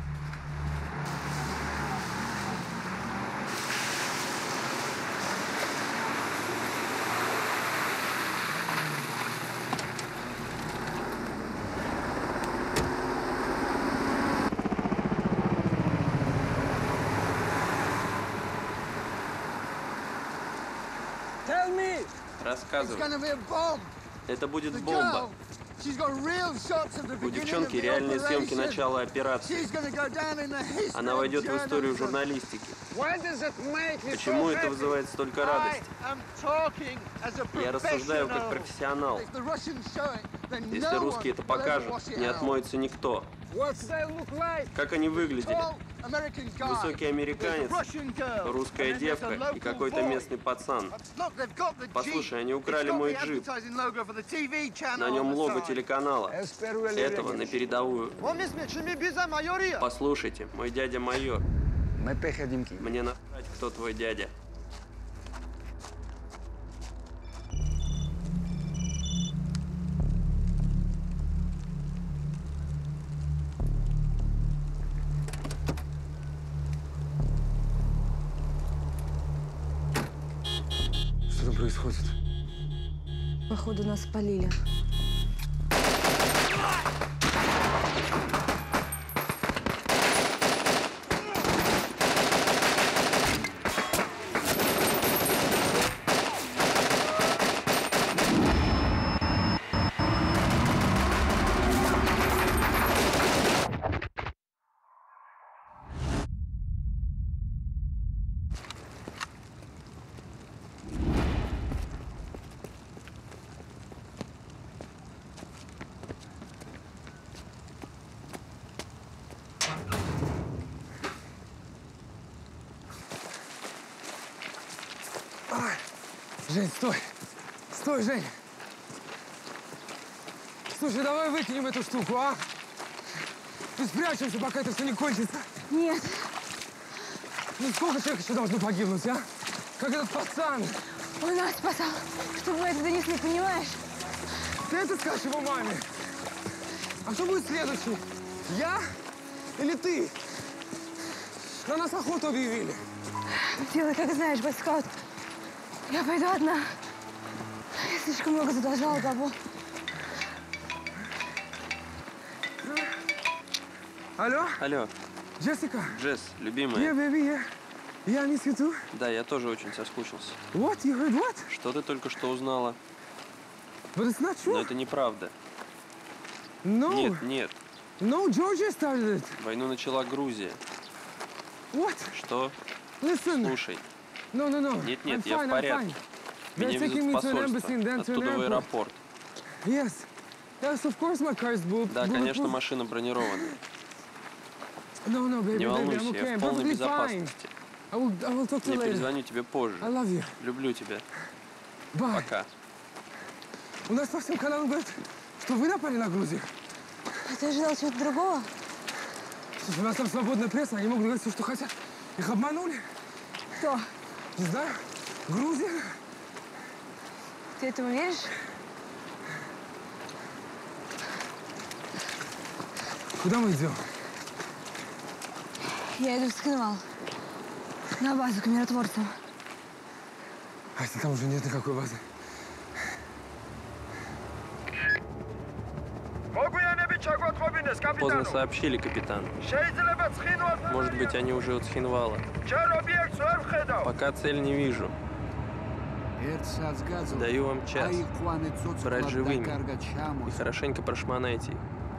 Рассказывай. Это будет бомба. У девчонки реальные съемки начала операции. Она войдет в историю журналистики. Почему это вызывает столько радости? Я рассуждаю как профессионал. Если русские это покажут, не отмоется никто. Как они выглядели? Высокий американец, русская девка и какой-то местный пацан. Послушай, они украли мой джип. На нем лого телеканала. Этого на передовую. Послушайте, мой дядя майор. Мне насрать, кто твой дядя. Что там происходит? Походу, нас спалили. Жень, стой! Стой, Жень! Слушай, давай выкинем эту штуку, а? И спрячемся, пока это все не кончится. Нет. Ну сколько человек еще должно погибнуть, а? Как этот пацан. Он нас спасал, чтобы мы это донесли, понимаешь? Ты это скажешь его маме? А кто будет следующий? Я или ты? На нас охоту объявили. Делай, как знаешь, бойскаут. Я пойду одна. Я слишком много задолжала бабу. Алло? Алло. Джессика? Джесс, любимая. Yeah, baby, yeah. Я miss you too. Да, я тоже очень соскучился. What? You heard what? Что ты только что узнала? But it's not true. Но это неправда. No. Нет, нет. No, Georgia started it. Войну начала Грузия. What? Что? Listen. Слушай. No, no, no. Нет, нет, I'm я fine, в порядке. I'm fine. Меня They're taking везут в me to an embassy посольство, and then to an оттуда в airport. аэропорт. Yes. Yes, of course my car is bull- Да, конечно, bulletproof. машина бронированная. No, no, baby, Не baby, волнуйся, I'm okay. я I'm в полной perfectly fine. безопасности. I will, I will talk to Я you later. перезвоню тебе позже. I love you. Люблю тебя. Bye. Пока. У нас по всем каналам говорят, что вы напали на Грузию. А ты ожидал чего-то другого? Слушай, у нас там свободная пресса, они могут говорить все, что хотят. Их обманули. Кто? Не знаю. Грузия. Ты этому веришь? Куда мы идем? Я иду в Скинвал. На базу к миротворцам. А если там уже нет никакой базы? Поздно сообщили, капитан. Может быть, они уже от Схинвала. Пока цель не вижу. Даю вам час. Брать живыми. И хорошенько прошмонайте их.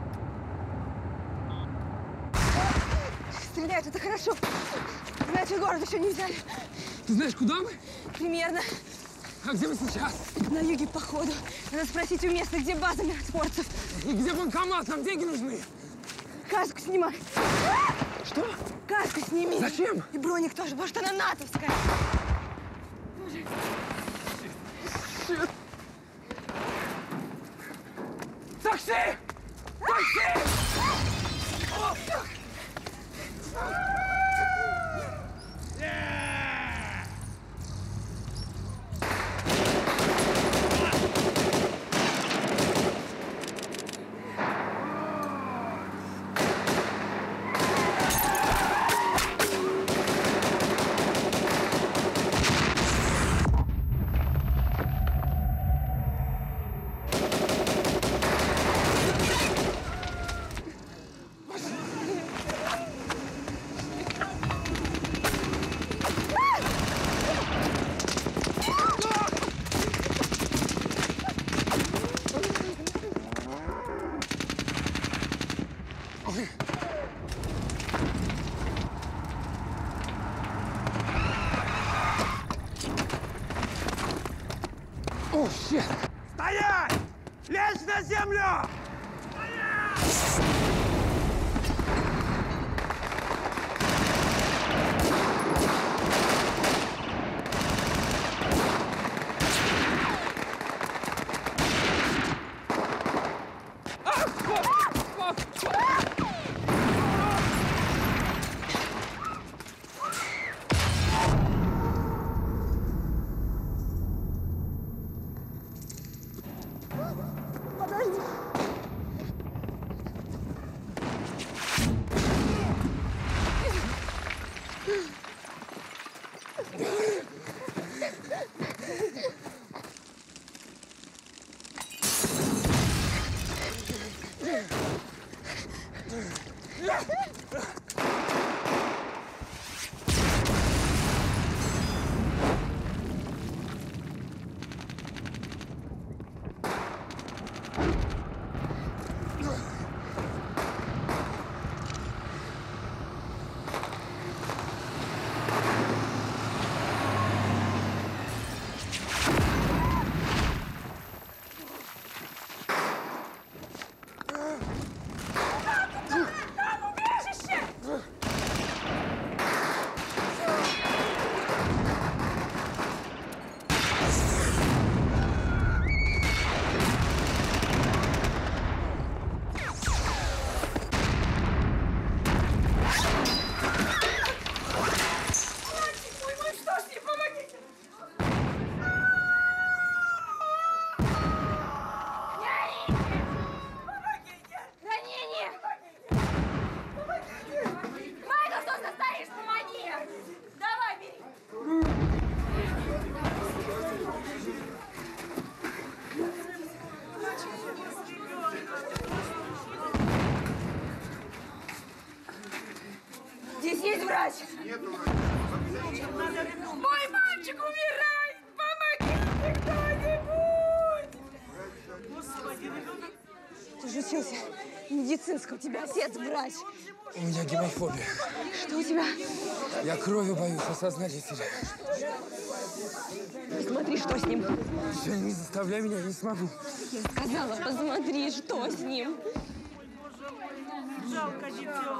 Стреляют, это хорошо. Значит, город еще не взяли. Ты знаешь, куда мы? Примерно. А где мы сейчас? На юге, походу. Надо спросить у местных, где база миротворцев. И где банкомат? Нам деньги нужны. Каску снимай. Что? Каску сними. Зачем? И броник тоже, может, она натовская. Такси! Такси! О, щет! Стоять! Лечь на землю! Подожди. врач! Мой мальчик умирает! Помогите кто-нибудь! Господи, ребенок! Ты же учился в медицинском, у тебя отец врач. У меня гемофобия. Что у тебя? Я кровью боюсь, осознание теряю. Посмотри, что с ним. Все, не заставляй меня, я не смогу. Я сказала, посмотри, что с ним. Жалко дитё.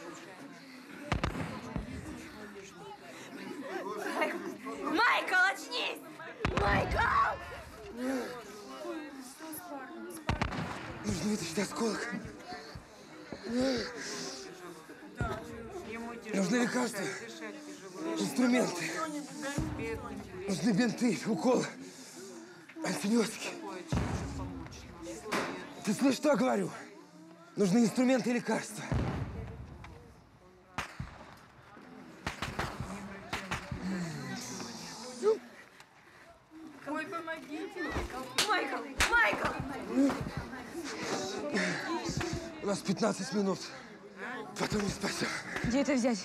Майкл, очнись! Майкл! Нужно вытащить осколок. Нужны лекарства, инструменты. Нужны бинты, уколы, антибиотики. Ты слышишь, что я говорю? Нужны инструменты и лекарства. Ой, помогите! Майкл! Майкл! У нас пятнадцать минут. Потом не спасем. Где это взять?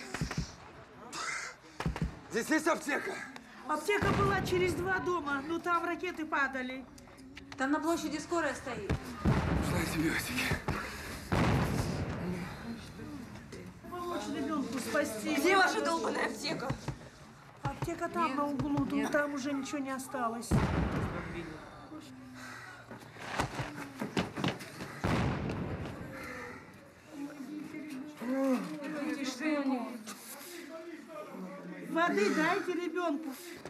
Здесь есть аптека? Аптека была через два дома, но там ракеты падали. Там на площади скорая стоит. Нужны антибиотики. Помочь ребенку спасти. Где ваша долбаная аптека? Аптека там, нет, на углу, нет. Там уже ничего не осталось. Воды дайте ребенку.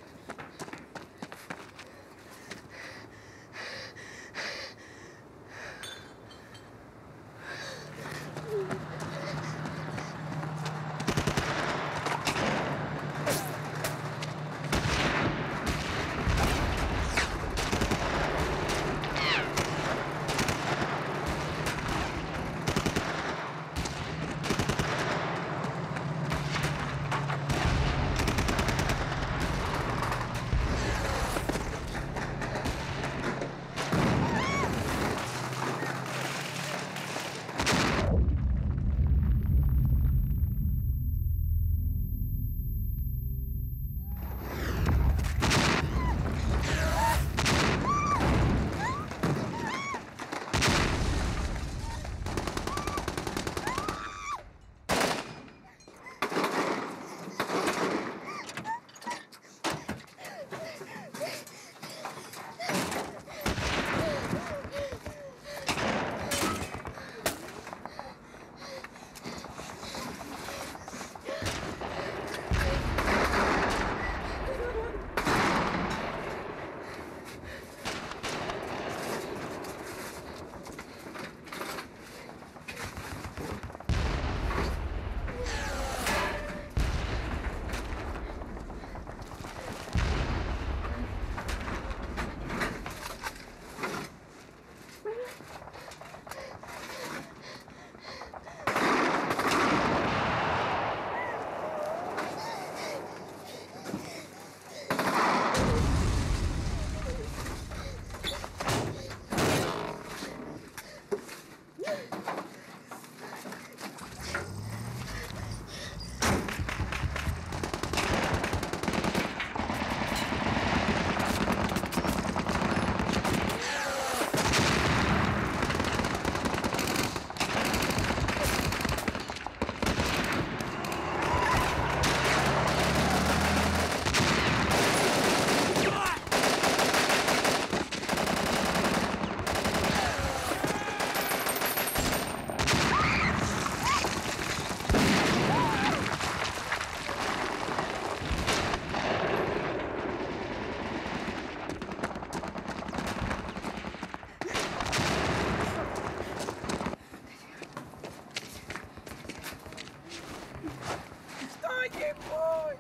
Кто-нибудь!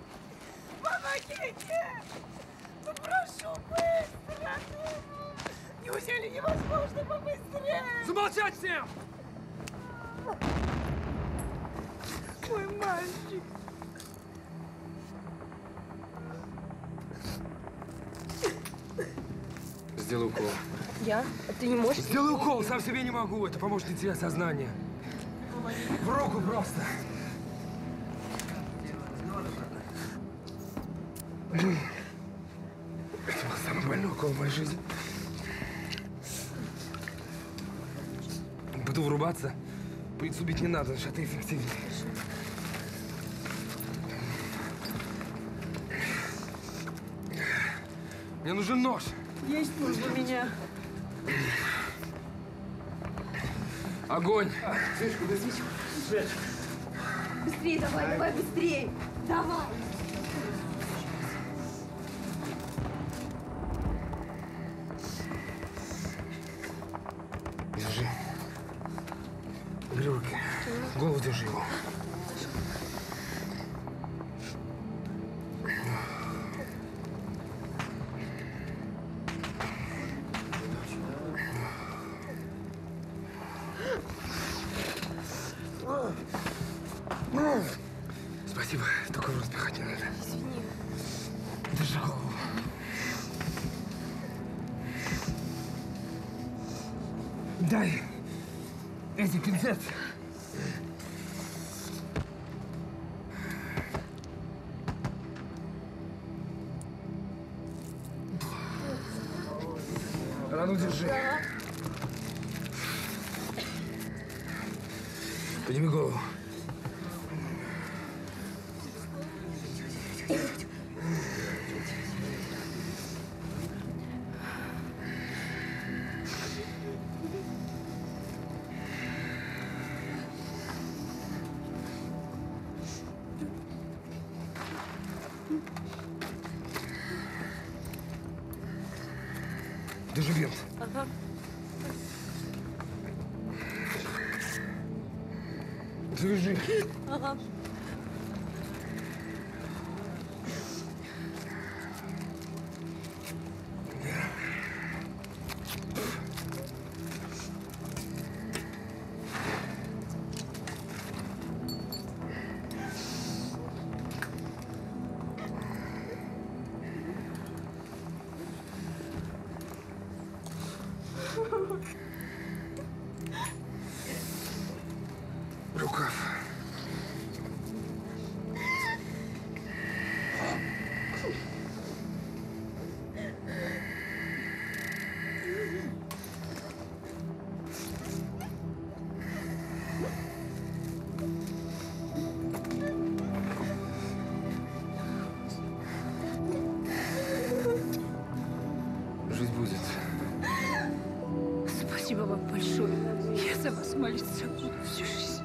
Помогите! Ну, прошу, быстро! Неужели невозможно побыстрее? Замолчать всем! Мой мальчик! Сделай укол. Я? А ты не можешь? Сделай укол, сам себе не могу. Это поможет не терять сознание. В руку просто. Это был самый больной укол в моей жизни. Буду врубаться. Пыльцу убить не надо, потому что это эффективнее. Мне нужен нож. Есть нож у меня. Огонь! Слышь, куда свечу? Быстрее давай, давай, быстрее! Давай! Держи. Бери руки. Голову держи его. Спасибо, только в рот пихать не надо. Извини. Держи голову. Дай эти пинцет. Рану держи. Подними голову. Держи бинт. Ага. Завяжи. Ага. Рукав. Жить будет. Спасибо вам большое. Я за вас молиться буду всю жизнь.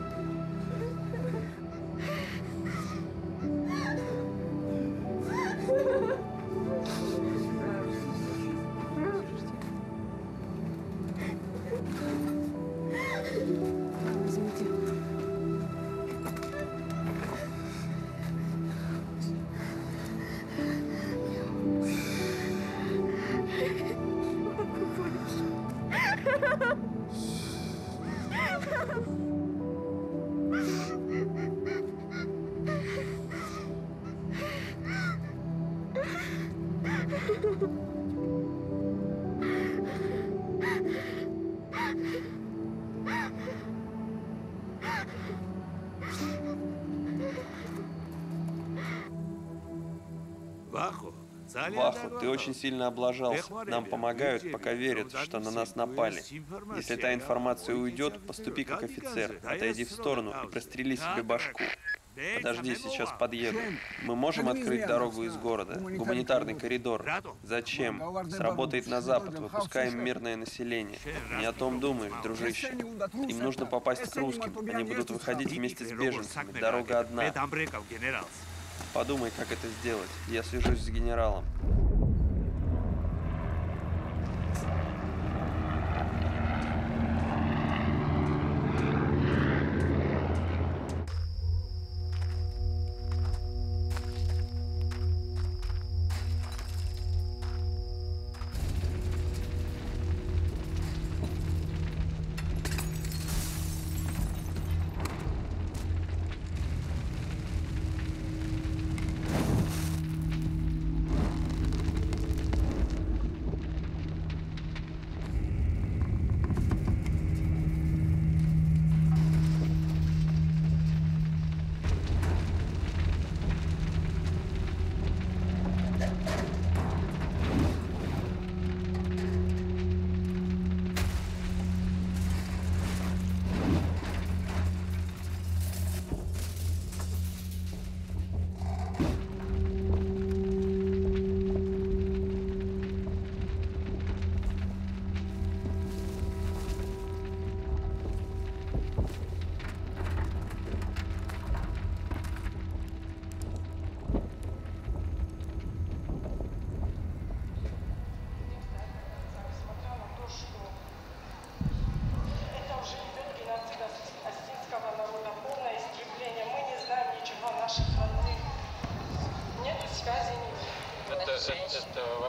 Ваху, ты очень сильно облажался. Нам помогают, пока верят, что на нас напали. Если та информация уйдет, поступи как офицер, отойди в сторону и прострели себе башку. Подожди, сейчас подъеду. Мы можем открыть дорогу из города? Гуманитарный коридор. Зачем? Сработает на запад, выпускаем мирное население. Не о том думаешь, дружище. Им нужно попасть к русским. Они будут выходить вместе с беженцами. Дорога одна. Подумай, как это сделать. Я свяжусь с генералом.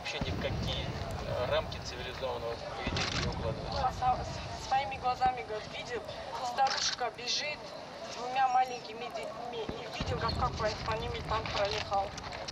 вообще ни в какие рамки цивилизованного поведения не укладывается. А своими глазами, говорит, видел, старушка бежит с двумя маленькими детьми и видел, как, как по, по ними танк проехал.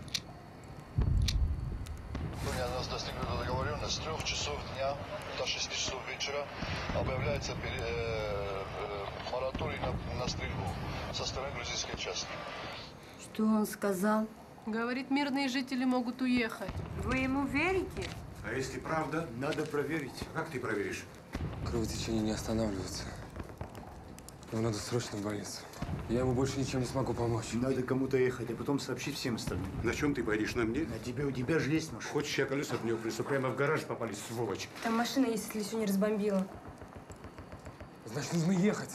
Нас достигли договоренности с трех часов дня до шести часов вечера объявляется пере, э, э, мораторий на, на стрельбу со стороны грузинской части. Что он сказал? Говорит, мирные жители могут уехать. Вы ему верите? А если правда, надо проверить. А как ты проверишь? Кровотечение не останавливается. Ему надо срочно в больницу. Я ему больше ничем не смогу помочь. Надо кому-то ехать, а потом сообщить всем остальным. На чем ты поедешь? На мне? На тебе. У тебя же есть машина. Хочешь, я колеса от нее принесу? Прямо в гараж попали, сволочь. Там машина есть, если еще не разбомбила. Значит, нужно ехать.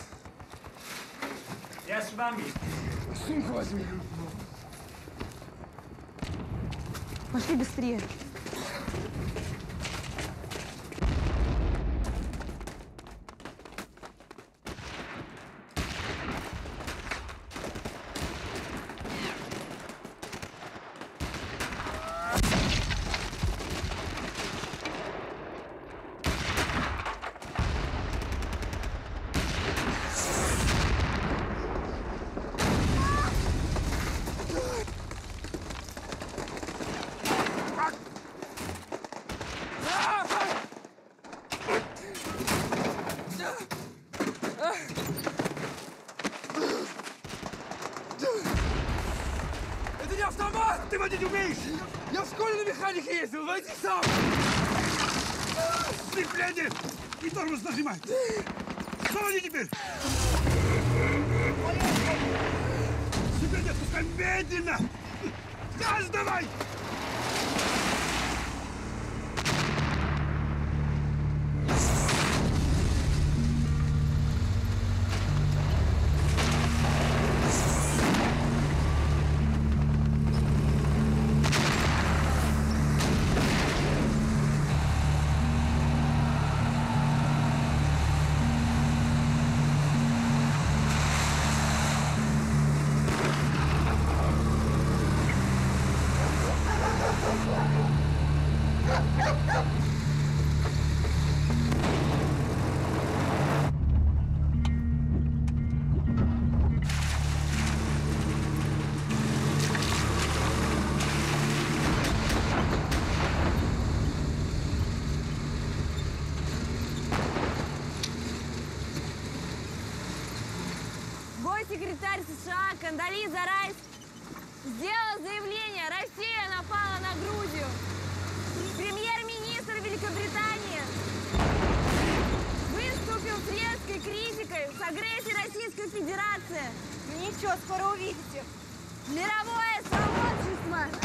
Я с вами. Сумку возьми. Пошли быстрее. Это не автомат! Ты водить умеешь! Я в школе на механике ездил, водить сам! Сцепление! И тормоз нажимай! Заводи теперь! Теперь не отпускай! Медленно! Газ давай! Госсекретарь США Кондолиза Райс сделал заявление: Россия напала на Грузию. Премьер-министр Великобритании выступил с резкой критикой с агрессией Российской Федерации. Ну ничего, скоро увидите. Мировое сообщество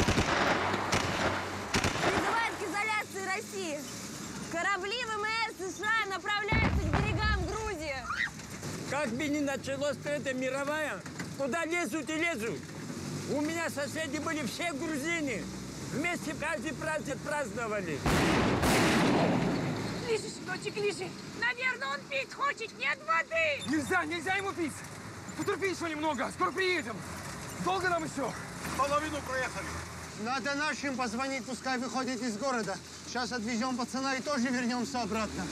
призывает к изоляции России. Корабли ВМС США направляются к берегам Грузии. Как бы ни началась Третья мировая, куда лезут и лезут. У меня соседи были все грузины. Вместе каждый праздник праздновали. Лиша, сыночек, Лиша, наверное, он пить хочет, нет воды. Нельзя, нельзя ему пить. Потерпи еще немного, скоро приедем. Долго нам еще? Половину проехали. Надо нашим позвонить, пускай выходит из города. Сейчас отвезем пацана и тоже вернемся обратно.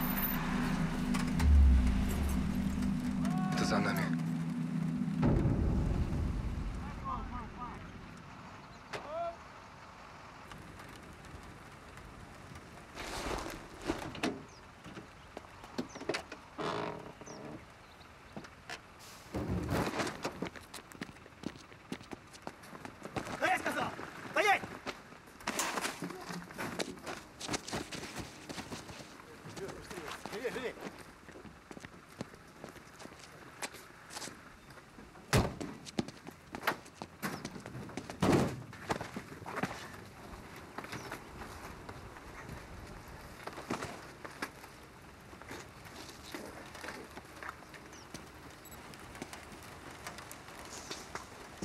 За нами.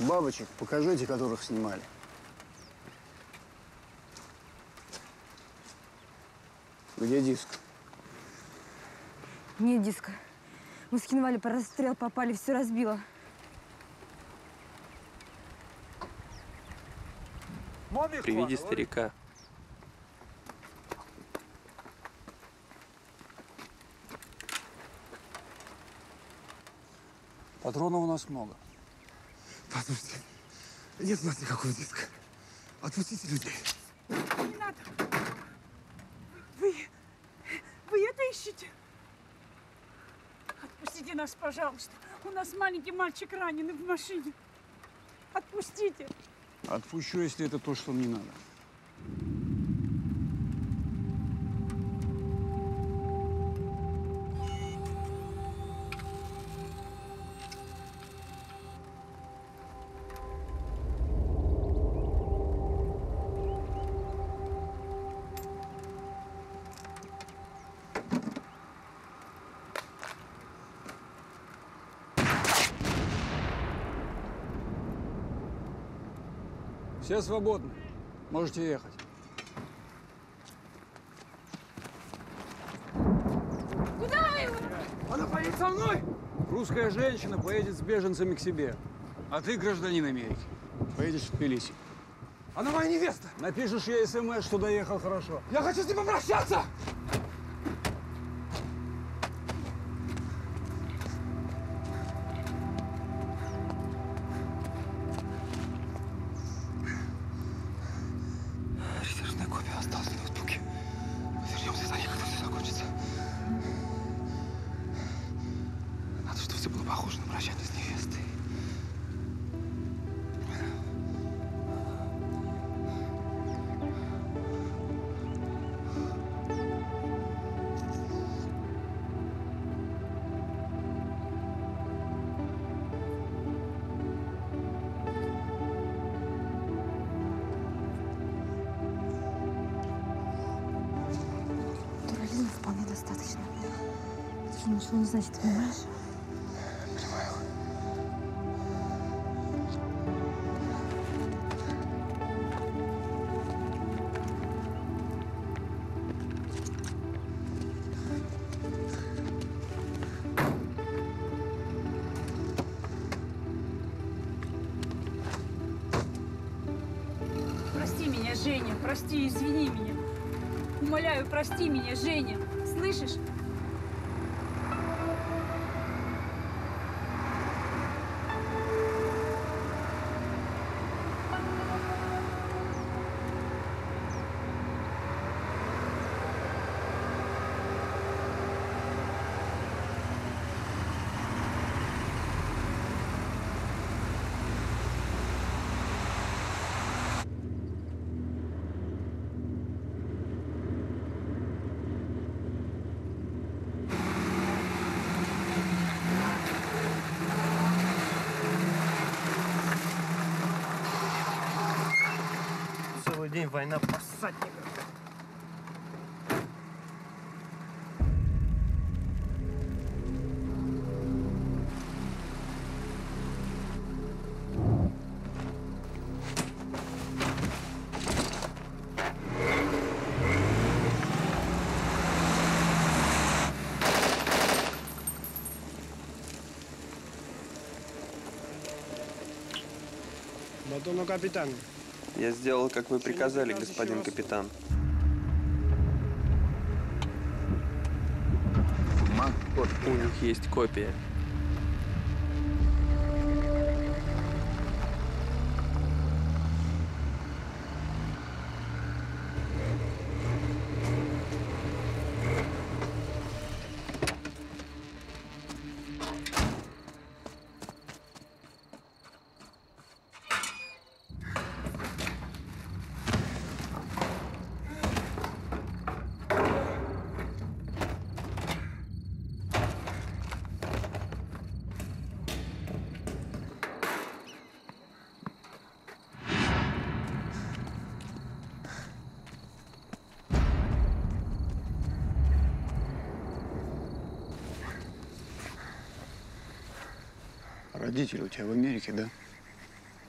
Бабочек покажите, которых снимали. Где диск? Нет диска. Мы скиновали по расстрел, попали, все разбило. При виде старика. Патронов у нас много. Послушайте, нет у нас никакого диска. Отпустите людей. Не надо. Вы, вы это ищете? Отпустите нас, пожалуйста. У нас маленький мальчик раненый в машине. Отпустите. Отпущу, если это то, что мне надо. Все свободны. Можете ехать. Куда вы его? Она поедет со мной! Русская женщина поедет с беженцами к себе. А ты, гражданин Америки, поедешь в Тбилиси. Она моя невеста! Напишешь ей смс, что доехал хорошо. Я хочу с ним попрощаться! Резервная копия осталась в ноутбуке. Вернемся за ней, когда все закончится. Надо, чтобы все было похоже на прощание с невестой. Дурализма вполне достаточно. Это же ничего не значит, ты понимаешь? Понимаю. Прости меня, Женя. Прости, извини меня. Умоляю, прости меня, Женя. Слышишь? Целый день война посадников. Батону капитан. Я сделал, как вы приказали, господин капитан. У них есть копия. Родители у тебя в Америке, да?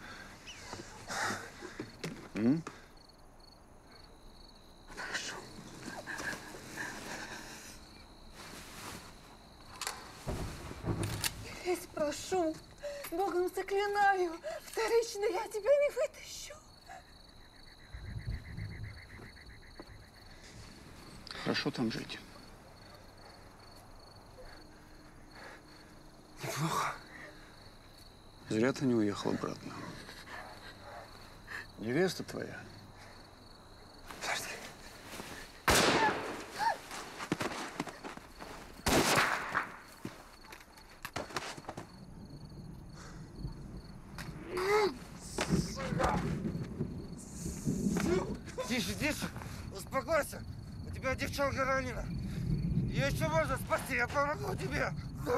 М? Прошу. Весь прошу. Богом заклинаю. Вторично я тебя не вытащу. Хорошо там жить. Неплохо. Зря ты не уехал обратно. Невеста твоя. Подожди. Тише, тише. Успокойся. У тебя девчонка ранена. Ее еще можно спасти. Я помогу тебе.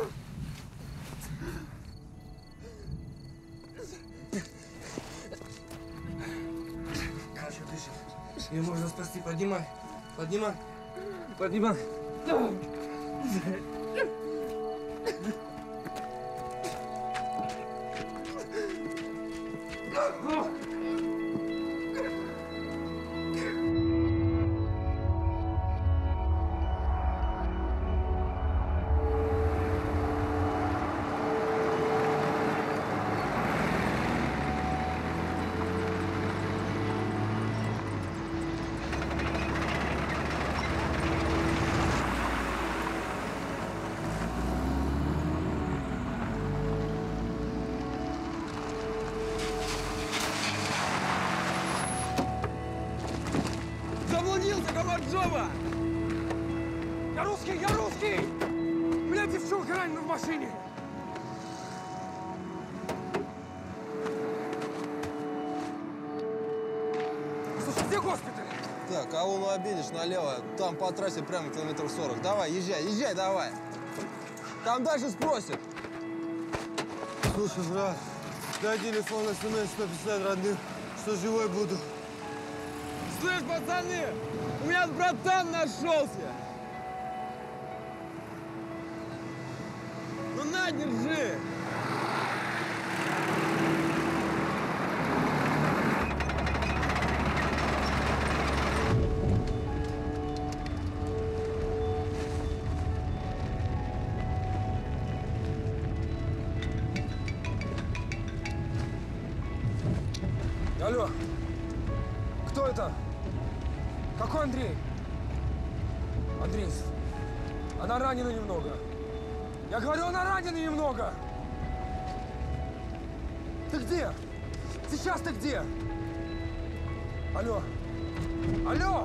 Еще дышит. Ее можно спасти. Поднимай. Поднимай. Поднимай. Заблудился, Камарджова! Я русский, я русский! Блядь, девчонка ранена в машине! Слушай, где госпиталь? Так, а вон у Обедиш налево, там по трассе прямо километров сорок. Давай, езжай, езжай, давай. Там дальше спросят. Слушай, брат, дай телефон, смс написать родным, что живой буду. Слышь, пацаны, у меня братан нашелся. Ну на, держи. Алло, кто это? Какой Андрей? Андрей, она ранена немного. Я говорю, она ранена немного. Ты где? Сейчас ты где? Алло, алло!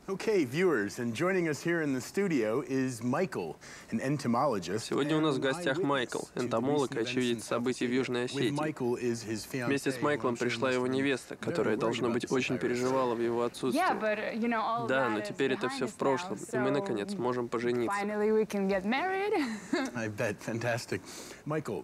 Okay, viewers, and joining us here in the studio is Michael, an entomologist. Сегодня у нас в гостях Майкл, энтомолог и очевидец событий в Южной Осетии. Вместе с Майклом пришла его невеста, которая, должно быть, очень переживала в его отсутствии. Да, но теперь это все в прошлом, и мы, наконец, можем пожениться. Майкл,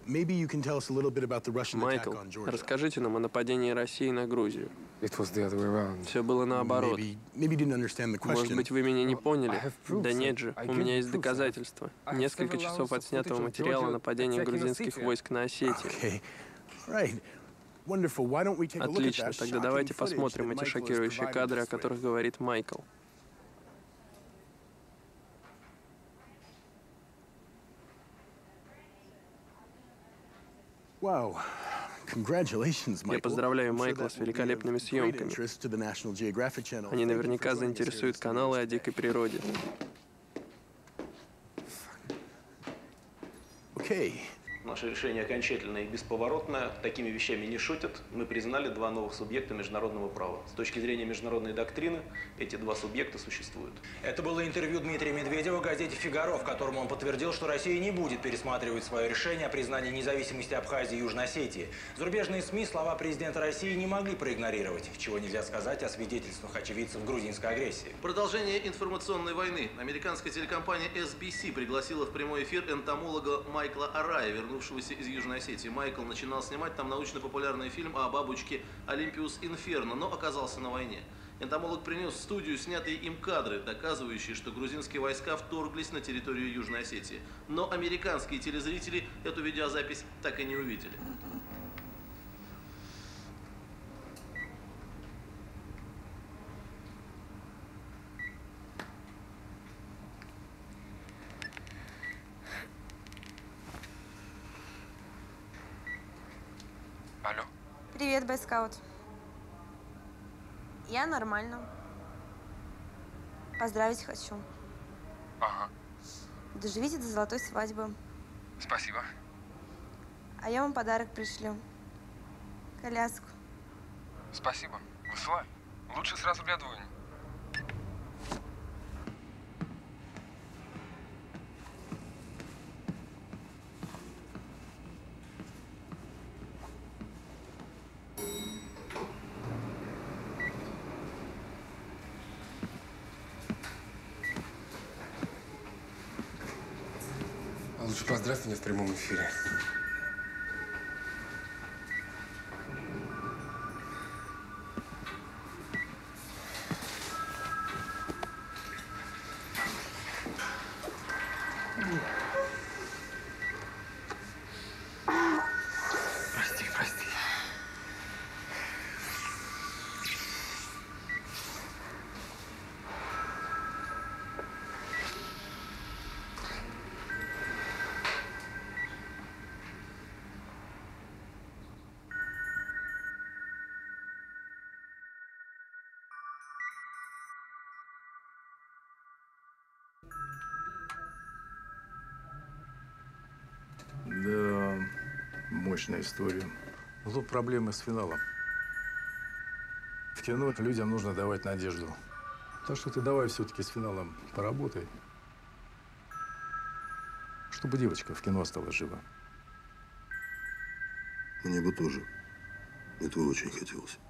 расскажите нам о нападении России на Грузию. Все было наоборот. Может быть, вы меня не поняли? Да нет же, у меня есть доказательства. Несколько часов отснятого материала нападения грузинских войск на Осетию. Отлично, тогда давайте посмотрим эти шокирующие кадры, о которых говорит Майкл. Я поздравляю Майкла с великолепными съемками. Они наверняка заинтересуют каналы о дикой природе. Наше решение окончательное и бесповоротное. Такими вещами не шутят. Мы признали два новых субъекта международного права. С точки зрения международной доктрины, эти два субъекта существуют. Это было интервью Дмитрия Медведева в газете «Фигаро», в котором он подтвердил, что Россия не будет пересматривать свое решение о признании независимости Абхазии и Южной Осетии. Зарубежные СМИ слова президента России не могли проигнорировать, чего нельзя сказать о свидетельствах очевидцев грузинской агрессии. Продолжение информационной войны. Американская телекомпания эс би си пригласила в прямой эфир энтомолога Майкла Арая, вернувшегося из Южной Осетии. Майкл начинал снимать там научно-популярный фильм о бабочке Олимпиус Инферно, но оказался на войне. Энтомолог принес в студию снятые им кадры, доказывающие, что грузинские войска вторглись на территорию Южной Осетии. Но американские телезрители эту видеозапись так и не увидели. Алло. Привет, бойскаут. Я нормально. Поздравить хочу. Ага. Доживите до золотой свадьбы. Спасибо. А я вам подарок пришлю. Коляску. Спасибо. Высылай. Лучше сразу для двойни. Лучше поздравь меня в прямом эфире. Прости, прости. Да, мощная история. Но тут проблемы с финалом. В кино людям нужно давать надежду. Так что ты давай все-таки с финалом поработай, чтобы девочка в кино осталась жива. Мне бы тоже этого очень хотелось.